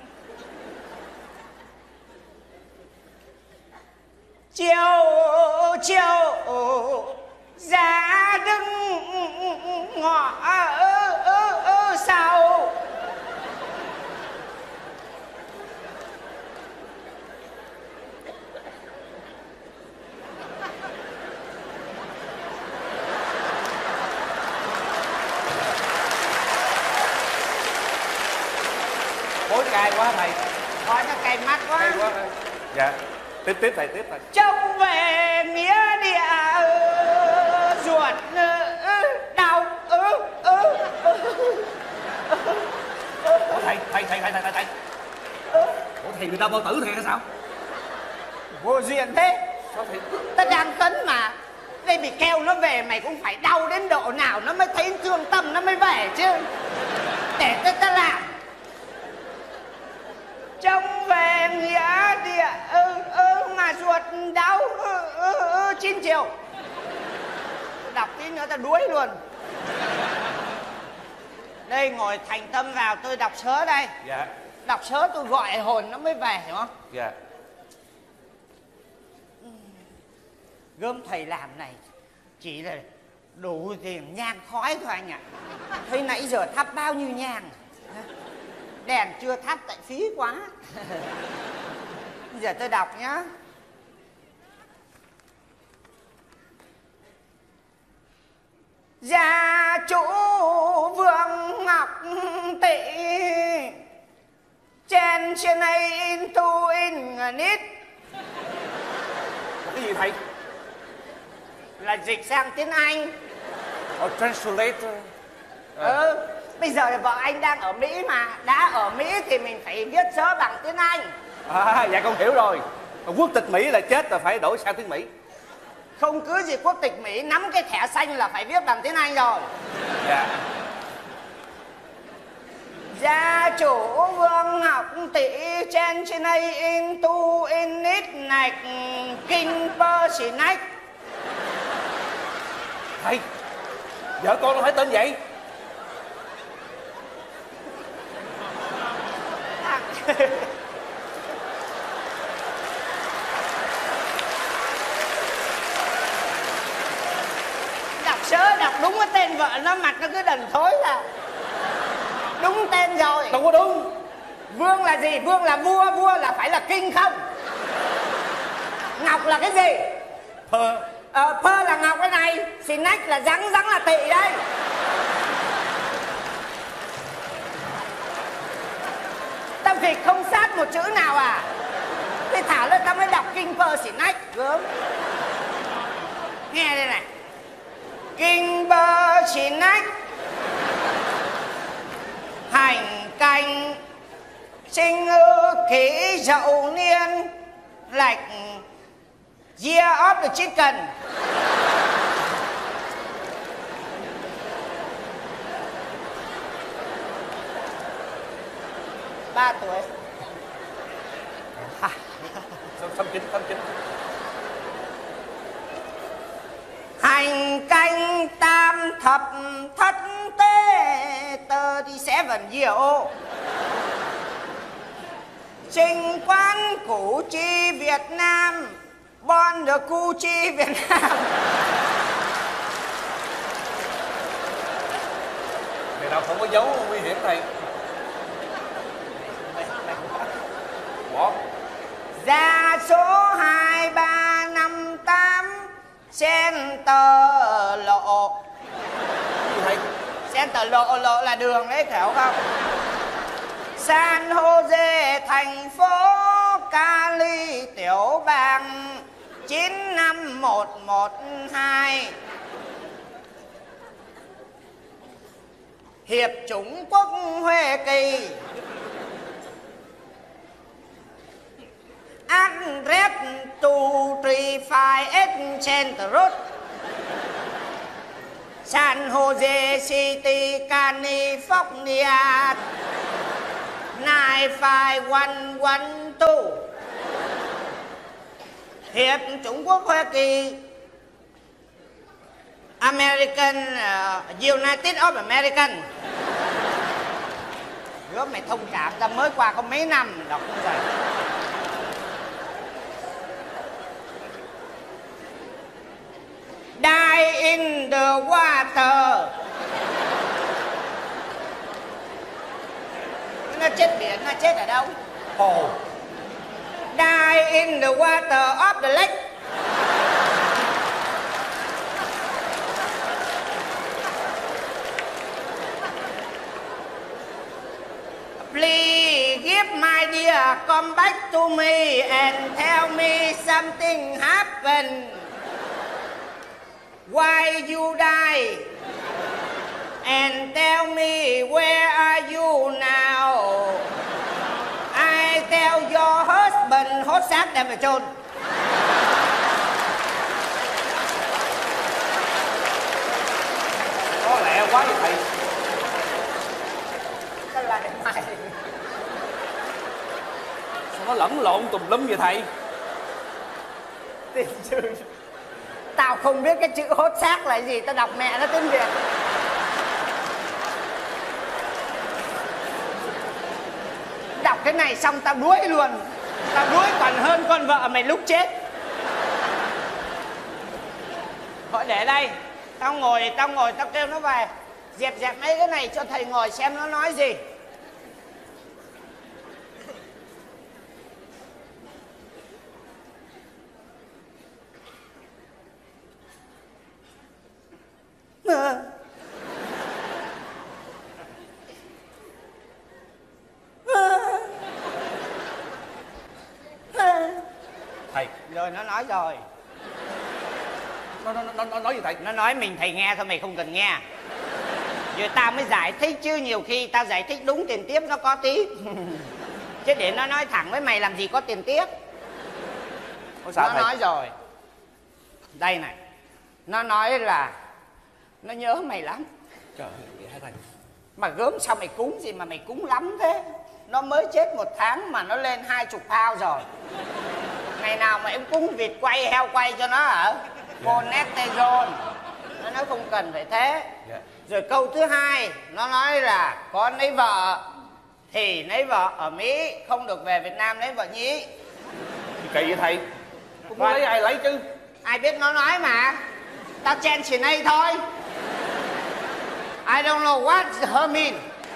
chiều chiều ra đứng ngõ sau. thầy. Coi nó cay mắt quá. Hay quá. Dạ. Tiếp tiếp thầy, tiếp thầy. Trông về nghĩa địa ruột đau. Ủa thầy, thầy, thầy, thầy, thầy, thầy. Ủa thầy người ta bao tử thầy hay sao? Vô duyên thế. Sao thầy? Ta đang cấn mà. Đây bị kêu nó về mày cũng phải đau đến độ nào nó mới thấy thương tâm nó mới về chứ. Để ta ta làm. Trông về nghĩa địa ư ư mà ruột đau ư ư ư chín chiều. Đọc tí nữa ta đuối luôn. Đây ngồi thành tâm vào tôi đọc sớ đây. Dạ. Đọc sớ tôi gọi hồn nó mới về hiểu không? Dạ. Gớm thầy làm này chỉ là đủ tiền nhang khói thôi anh ạ. Thấy nãy giờ thắp bao nhiêu nhang. Đèn chưa thắp tại phí quá. Bây giờ tôi đọc nhá. Gia chủ Vương Ngọc Tị trên trên này in tu in nít. Cái gì thầy? Là dịch sang tiếng Anh. Oh, translate. Ừ, bây giờ vợ anh đang ở Mỹ mà. Đã ở Mỹ thì mình phải viết sớ bằng tiếng Anh. À, dạ con hiểu rồi. Quốc tịch Mỹ là chết là phải đổi sang tiếng Mỹ. Không cứ gì quốc tịch Mỹ nắm cái thẻ xanh là phải viết bằng tiếng Anh rồi. Dạ. Gia chủ Vương Ngọc Tị trên trên đây in tu in nít nạch kinh bơ xì nách. Thầy, vợ con nó phải tên vậy. Đọc sớ đọc đúng cái tên vợ nó mặt nó cứ đần thối là đúng tên rồi. Đâu có đúng. Vương là gì? Vương là vua, vua là phải là kinh không? Ngọc là cái gì? Phơ. Ờ, phơ là ngọc cái này. Xin nách là rắn, rắn là tỵ đây. Tâm Việt không sát một chữ nào à? Thế thảo lên ta mới đọc kinh phơ xỉ nách. Gớm. Nghe đây này. Kinh bơ xỉ nách hành canh sinh ư kỷ dậu niên lạch year of the chicken. Ba tuổi. À. Xăm chín, xăm chín. Hành canh tam thập thất tế thirty-seven year old. Trình quán Củ Chi Việt Nam. Born the Củ Chi Việt Nam. Ngày nào không có dấu nguy hiểm thầy. Bỏ. Ra số hai ba năm tám Center lộ. Thầy. Center lộ, lộ là đường đấy hiểu không? San Jose thành phố Cali tiểu bang chín năm một một hai. Hiệp chủng quốc Huế Kỳ. Address two three five eight Center Road, San Jose City, California nine five one one two. Hiệp chủng quốc Hoa Kỳ. American uh, United of American. Gớm mày thông cảm, ta mới qua có mấy năm đọc không rồi. Die in the water. Nó chết biển, nó chết ở đâu? Hồ. Die in the water of the lake. Please give tiếp. My dear, come back to me and tell me something happened. Why you die? And tell me where are you now? I tell your husband hốt xác đem về chôn. Có lẹ quá vậy thầy. Cái lại mày. Sao nó lẫn lộn tùm lum vậy thầy? Tiền sư, tao không biết cái chữ hốt xác là gì, tao đọc mẹ nó tiếng Việt. Đọc cái này xong tao đuối luôn. Tao đuối còn hơn con vợ mày lúc chết. Thôi để đây, tao ngồi, tao ngồi, tao kêu nó về. Dẹp dẹp mấy cái này cho thầy ngồi xem nó nói gì. Thầy. Rồi nó nói rồi. Nó, nó, nó, nó nói gì thầy? Nó nói mình thầy nghe thôi, mày không cần nghe. Rồi tao mới giải thích chứ, nhiều khi tao giải thích đúng tiền tiếp nó có tí. Chứ để nó nói thẳng với mày làm gì có tiền tiếp. Ủa sao nó thầy? nói rồi. Đây này. Nó nói là nó nhớ mày lắm. Trời ơi, hả thầy? Mà gớm sao mày cúng gì mà mày cúng lắm thế? Nó mới chết một tháng mà nó lên hai chục pound rồi. Ngày nào mà em cúng vịt quay, heo quay cho nó hả? Monesterone. Nó nói không cần phải thế. Yeah. Rồi câu thứ hai, nó nói là con lấy vợ thì lấy vợ ở Mỹ, không được về Việt Nam lấy vợ nhí. Kỳ vậy thầy? Cũng muốn lấy ai lấy chứ. Ai biết nó nói mà. Tao chen chỉ này thôi. I don't know what her mean.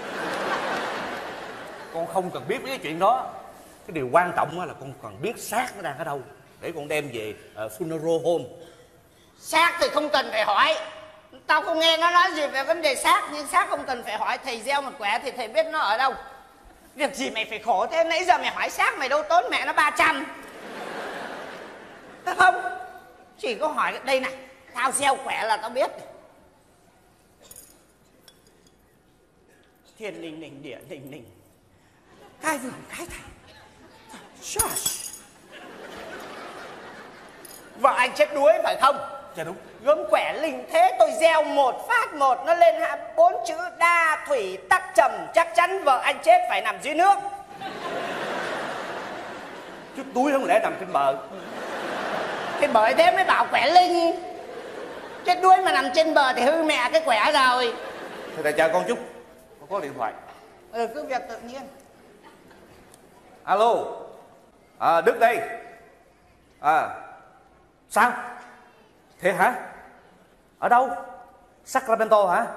Con không cần biết mấy cái chuyện đó. Cái điều quan trọng là con cần biết xác nó đang ở đâu để con đem về uh, funeral home. Xác thì không cần phải hỏi. Tao không nghe nó nói gì về vấn đề xác. Nhưng xác không cần phải hỏi. Thầy gieo một quẻ thì thầy biết nó ở đâu. Việc gì mày phải khổ thế? Nãy giờ mày hỏi xác mày đâu tốn mẹ nó ba trăm. Không. Chỉ có hỏi đây này. Tao gieo quẻ là tao biết. Thiên linh linh địa linh linh. Cái vườn cái thầy. Shush. Vợ anh chết đuối phải không? Dạ đúng. Gớm quẻ linh thế, tôi gieo một phát một nó lên hạ bốn chữ đa thủy tắc trầm, chắc chắn vợ anh chết phải nằm dưới nước. Chút túi không lẽ nằm trên bờ. Thì bởi thế mới bảo quẻ linh. Chết đuối mà nằm trên bờ thì hư mẹ cái quẻ rồi. Thầy thầy chờ con chút, con có điện thoại. Ừ, cứ việc tự nhiên. Alo. À, Đức đây. À, sao? Thiệt hả? Ở đâu? Sacramento hả?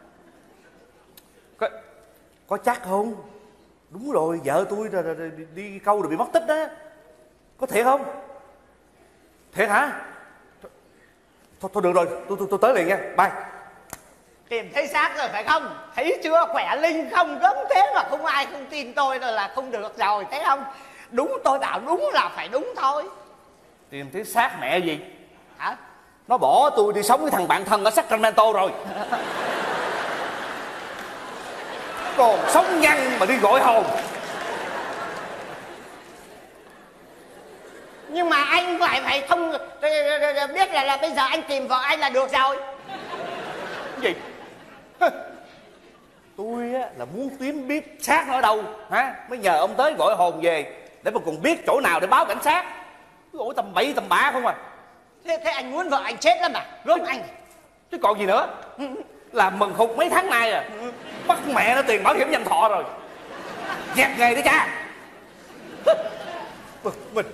Có, có chắc không? Đúng rồi, vợ tôi rồi, rồi, rồi, đi câu rồi bị mất tích đó. Có thiệt không? Thiệt hả? Thôi, thôi được rồi, tôi, tôi, tôi tới liền nha, bye. Tìm thấy xác rồi phải không? Thấy chưa, khỏe linh không gớm thế mà không ai không tin tôi rồi là không được rồi, thấy không? Đúng, tôi bảo đúng là phải đúng thôi. Tìm thấy xác mẹ gì? Hả? Nó bỏ tôi đi sống với thằng bạn thân ở Sacramento rồi. Còn sống nhăn mà đi gọi hồn. Nhưng mà anh phải phải thông biết là là bây giờ anh tìm vợ anh là được rồi. Gì? Tôi á là muốn kiếm biết xác nó ở đâu hả, mới nhờ ông tới gọi hồn về để mà còn biết chỗ nào để báo cảnh sát. Ôi tầm bậy tầm bạ không à. Thế, thế anh muốn vợ anh chết lắm à? Gớm anh. Chứ còn gì nữa. Làm mừng hụt mấy tháng nay à. Bắt mẹ nó tiền bảo hiểm nhân thọ rồi. Dẹp nghề đi cha. Mình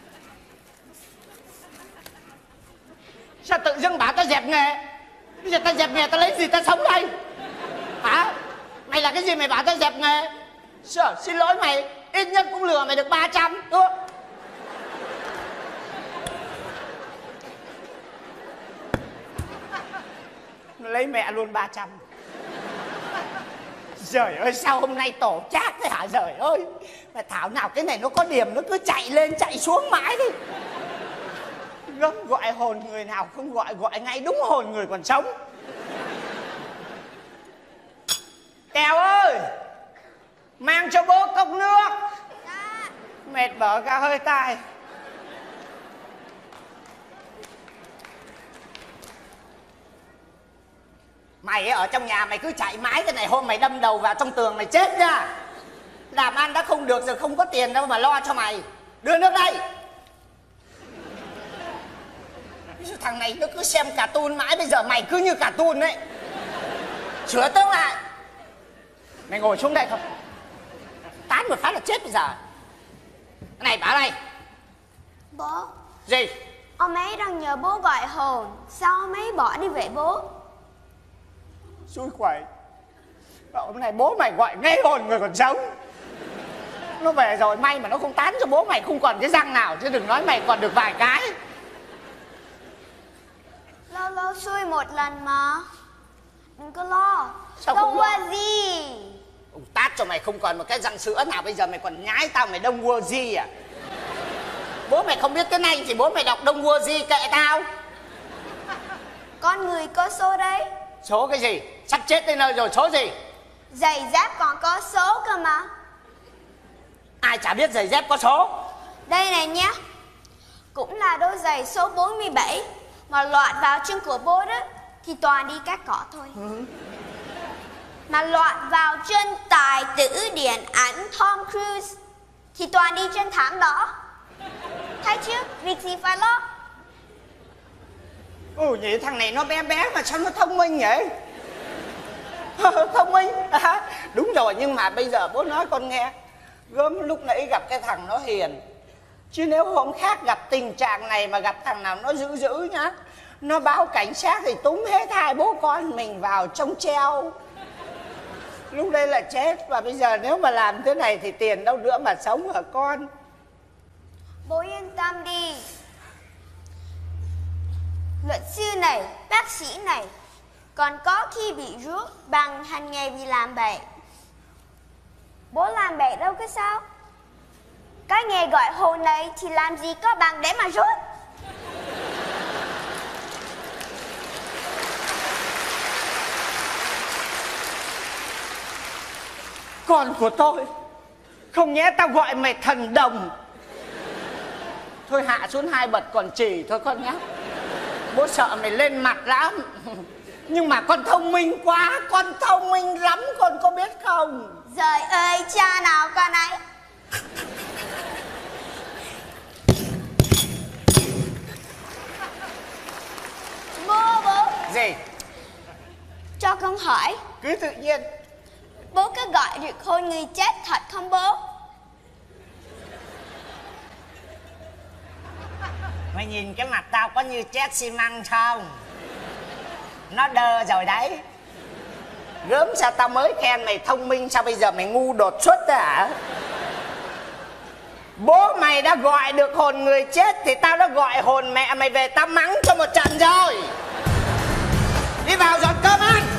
sao tự dưng bảo tao dẹp nghề? Bây giờ tao dẹp nghề tao lấy gì tao sống đây? Hả? Mày là cái gì mày bảo tao dẹp nghề? Sợ, xin lỗi mày, ít nhất cũng lừa mày được ba trăm. Đúng không? Lấy mẹ luôn ba trăm. Trời ơi, sao hôm nay tổ chát thế hả? Trời ơi, mà thảo nào cái này nó có điểm, nó cứ chạy lên chạy xuống mãi đi. Gớm gọi hồn người nào không gọi, gọi ngay đúng hồn người còn sống. Tèo ơi, mang cho bố cốc nước. Dạ. Mệt bở cả hơi tai. Mày ở trong nhà mày cứ chạy mãi cái này, hôm mày đâm đầu vào trong tường mày chết nha. Làm ăn đã không được rồi, không có tiền đâu mà lo cho mày. Đưa nước đây. Thằng này nó cứ xem cartoon mãi, bây giờ mày cứ như cartoon đấy. Sửa tương lại. Mày ngồi xuống đây không? Tán một phát là chết bây giờ. Cái này bảo này. Bố. Gì? Ông ấy đang nhờ bố gọi hồn. Sao ông ấy bỏ đi vậy bố? Xui quẩy. Hôm nay bố mày gọi ngay hồn người còn sống. Nó về rồi, may mà nó không tán cho bố mày không còn cái răng nào, chứ đừng nói mày còn được vài cái. Lâu lâu xui một lần mà. Đừng có lo. Sao Đâu không lo? qua gì. Ông tát cho mày không còn một cái răng sữa nào, bây giờ mày còn nhái tao mày Đông Vua Di à? Bố mày không biết cái này thì bố mày đọc Đông Vua Di kệ tao. Con người có số đấy. Số cái gì? Sắp chết tới nơi rồi, số gì? Giày dép còn có số cơ mà. Ai chả biết giày dép có số. Đây này nhé. Cũng là đôi giày số bốn mươi bảy. Mà loạn vào chân của bố đó thì toàn đi cắt cỏ thôi. Ừ. Mà loạn vào chân tài tử điện ảnh Tom Cruise thì toàn đi trên thảm đỏ. Thấy chứ, việc gì phải lo. Ừ nhỉ, thằng này nó bé bé mà sao nó thông minh vậy? Thông minh à, đúng rồi, nhưng mà bây giờ bố nói con nghe. Gớm lúc nãy gặp cái thằng nó hiền, chứ nếu hôm khác gặp tình trạng này mà gặp thằng nào nó dữ dữ nhá, nó báo cảnh sát thì túm hết hai bố con mình vào trong treo. Lúc đây là chết. Và bây giờ nếu mà làm thế này thì tiền đâu nữa mà sống hả con? Bố yên tâm đi. Luật sư này, bác sĩ này còn có khi bị rút bằng hành nghề vì làm bậy. Bố làm bậy đâu có sao. Cái nghề gọi hồn này thì làm gì có bằng để mà rút. Con của tôi, không nhẽ tao gọi mày thần đồng. Thôi hạ xuống hai bật còn chỉ thôi con nhé. Bố sợ mày lên mặt lắm. Nhưng mà con thông minh quá, con thông minh lắm, con có biết không? Trời ơi, cha nào con ấy. Bố, bố. Gì? Cho con hỏi. Cứ tự nhiên. Bố có gọi được hồn người chết thật không bố? Mày nhìn cái mặt tao có như chết xi măng không? Nó đơ rồi đấy. Gớm sao tao mới khen mày thông minh, sao bây giờ mày ngu đột xuất thế hả? Bố mày đã gọi được hồn người chết thì tao đã gọi hồn mẹ mày về, tao mắng cho một trận rồi. Đi vào dọn cơm ăn.